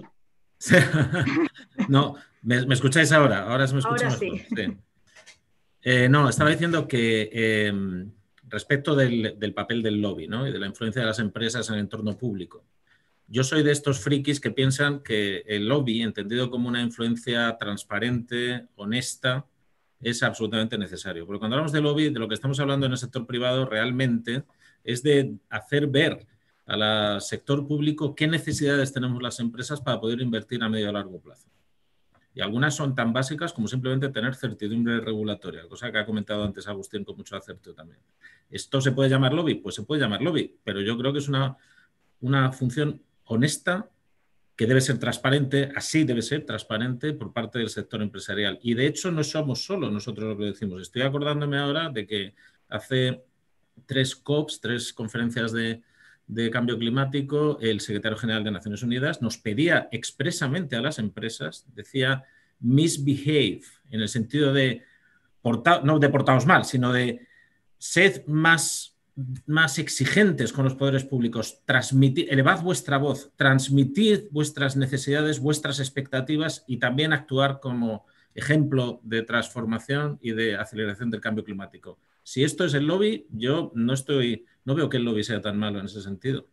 No, ¿me escucháis ahora? Ahora se me escucha ahora mejor. Sí. Sí. No, estaba diciendo que respecto del papel del lobby, ¿no? Y de la influencia de las empresas en el entorno público. Yo soy de estos frikis que piensan que el lobby, entendido como una influencia transparente, honesta, es absolutamente necesario. Porque cuando hablamos de lobby, de lo que estamos hablando en el sector privado realmente es de hacer ver al sector público qué necesidades tenemos las empresas para poder invertir a medio y a largo plazo. Y algunas son tan básicas como simplemente tener certidumbre regulatoria, cosa que ha comentado antes Agustín con mucho acierto también. ¿Esto se puede llamar lobby? Pues se puede llamar lobby, pero yo creo que es una función honesta que debe ser transparente, así debe ser transparente por parte del sector empresarial. Y de hecho no somos solo nosotros lo que decimos. Estoy acordándome ahora de que hace 3 COPs, 3 conferencias de cambio climático, el secretario general de Naciones Unidas nos pedía expresamente a las empresas, decía misbehave, en el sentido de, no de portaos mal, sino de sed más exigentes con los poderes públicos, elevad vuestra voz, transmitid vuestras necesidades, vuestras expectativas y también actuar como ejemplo de transformación y de aceleración del cambio climático. Si esto es el lobby, yo no veo que el lobby sea tan malo en ese sentido.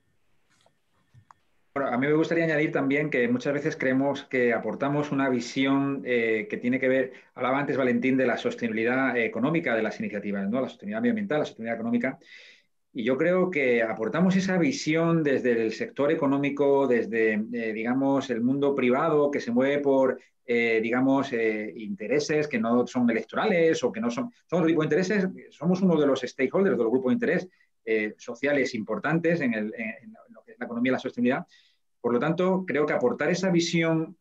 Bueno, a mí me gustaría añadir también que muchas veces creemos que aportamos una visión que tiene que ver, hablaba antes Valentín de la sostenibilidad económica de las iniciativas, ¿no? La sostenibilidad medioambiental, la sostenibilidad económica. Y yo creo que aportamos esa visión desde el sector económico, desde, digamos, el mundo privado que se mueve por, digamos, intereses que no son electorales o que no son otro tipo de intereses. Somos uno de los stakeholders, de los grupos de interés sociales importantes en lo que es la economía y la sostenibilidad. Por lo tanto, creo que aportar esa visión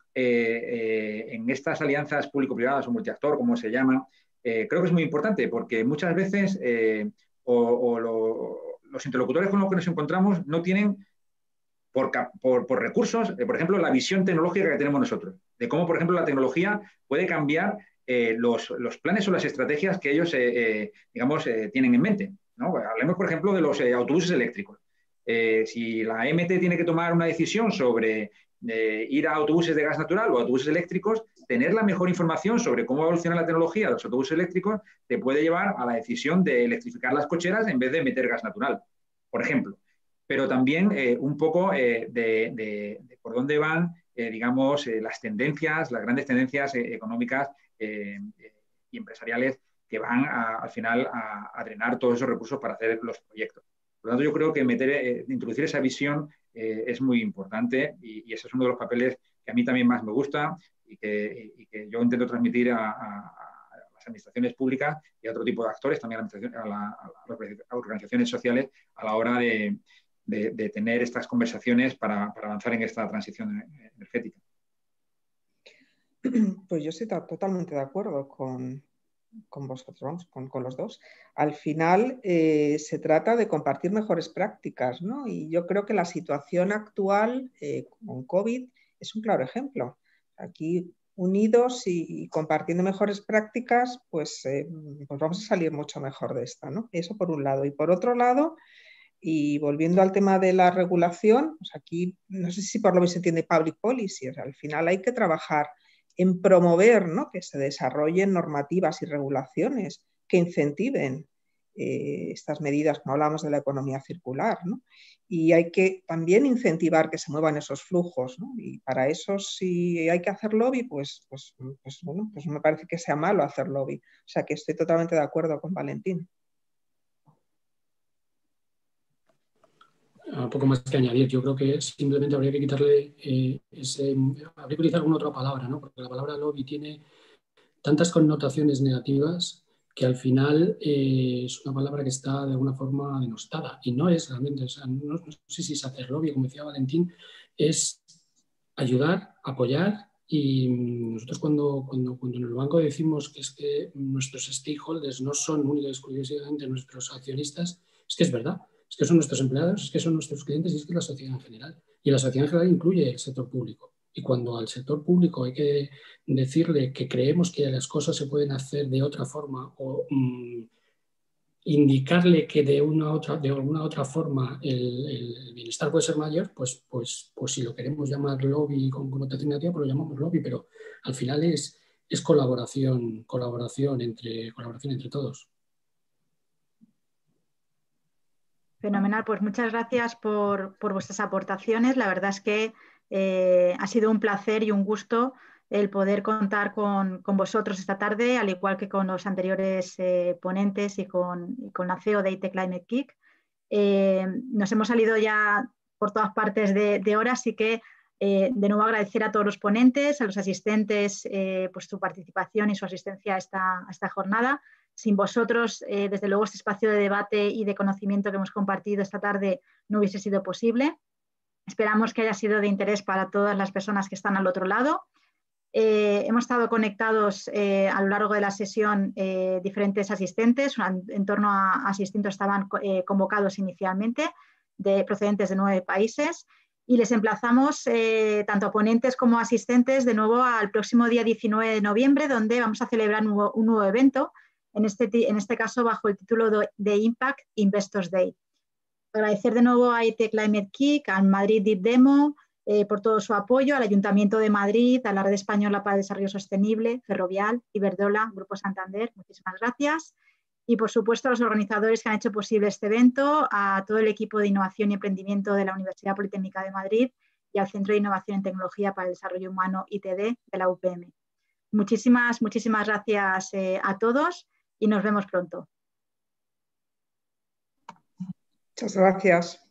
en estas alianzas público-privadas o multiactor, como se llaman, creo que es muy importante porque muchas veces los interlocutores con los que nos encontramos no tienen por recursos, por ejemplo, la visión tecnológica que tenemos nosotros, de cómo, por ejemplo, la tecnología puede cambiar los planes o las estrategias que ellos, digamos, tienen en mente, ¿no? Hablemos, por ejemplo, de los autobuses eléctricos. Si la MT tiene que tomar una decisión sobre ir a autobuses de gas natural o autobuses eléctricos, tener la mejor información sobre cómo evoluciona la tecnología de los autobuses eléctricos te puede llevar a la decisión de electrificar las cocheras en vez de meter gas natural, por ejemplo. Pero también un poco de por dónde van, digamos, las tendencias, las grandes tendencias económicas y empresariales que van al final a drenar todos esos recursos para hacer los proyectos. Por lo tanto, yo creo que introducir esa visión es muy importante y ese es uno de los papeles que a mí también más me gusta que yo intento transmitir a las administraciones públicas y a otro tipo de actores, también a las organizaciones sociales, a la hora de tener estas conversaciones para avanzar en esta transición energética. Pues yo estoy totalmente de acuerdo con vosotros, con los dos. Al final se trata de compartir mejores prácticas, ¿no? Y yo creo que la situación actual con COVID es un claro ejemplo. Aquí, unidos y compartiendo mejores prácticas, pues vamos a salir mucho mejor de esta, ¿no? Eso por un lado. Y por otro lado, y volviendo al tema de la regulación, pues aquí no sé si por lo menos se entiende public policy, o sea, al final hay que trabajar en promover, ¿no?, que se desarrollen normativas y regulaciones que incentiven estas medidas, como hablamos de la economía circular, ¿no? Y hay que también incentivar que se muevan esos flujos, ¿no? Y para eso, si hay que hacer lobby, pues me parece que sea malo hacer lobby. O sea que estoy totalmente de acuerdo con Valentín. Poco más que añadir. Yo creo que simplemente habría que quitarle habría que utilizar alguna otra palabra, ¿no? Porque la palabra lobby tiene tantas connotaciones negativas que al final es una palabra que está de alguna forma denostada, y no es realmente, o sea, no sé si es hacer lobby, como decía Valentín, es ayudar, apoyar. Y nosotros cuando en el banco decimos que es que nuestros stakeholders no son únicamente y exclusivamente nuestros accionistas, es que es verdad. Es que son nuestros empleados, es que son nuestros clientes y es que es la sociedad en general. Y la sociedad en general incluye el sector público. Y cuando al sector público hay que decirle que creemos que las cosas se pueden hacer de otra forma o indicarle que de alguna otra forma el bienestar puede ser mayor, pues si lo queremos llamar lobby con connotación negativa, pues lo llamamos lobby, pero al final es colaboración entre todos. Fenomenal, pues muchas gracias por vuestras aportaciones. La verdad es que ha sido un placer y un gusto el poder contar con vosotros esta tarde, al igual que con los anteriores ponentes y con la CEO de IT Climate Geek. Nos hemos salido ya por todas partes de hora, así que de nuevo agradecer a todos los ponentes, a los asistentes, pues su participación y su asistencia a esta jornada. Sin vosotros, desde luego, este espacio de debate y de conocimiento que hemos compartido esta tarde no hubiese sido posible. Esperamos que haya sido de interés para todas las personas que están al otro lado. Hemos estado conectados a lo largo de la sesión diferentes asistentes, en torno a 600 estaban convocados inicialmente, procedentes de 9 países. Y les emplazamos tanto a ponentes como a asistentes de nuevo al próximo día 19 de noviembre, donde vamos a celebrar un nuevo evento, en este caso bajo el título de Impact Investors Day. Agradecer de nuevo a IT Climate Geek, al Madrid Deep Demo, por todo su apoyo, al Ayuntamiento de Madrid, a la Red Española para el Desarrollo Sostenible, Ferrovial, Iberdrola, Grupo Santander, muchísimas gracias. Y por supuesto a los organizadores que han hecho posible este evento, a todo el equipo de Innovación y Emprendimiento de la Universidad Politécnica de Madrid y al Centro de Innovación en Tecnología para el Desarrollo Humano ITD de la UPM. Muchísimas gracias a todos y nos vemos pronto. Muchas gracias.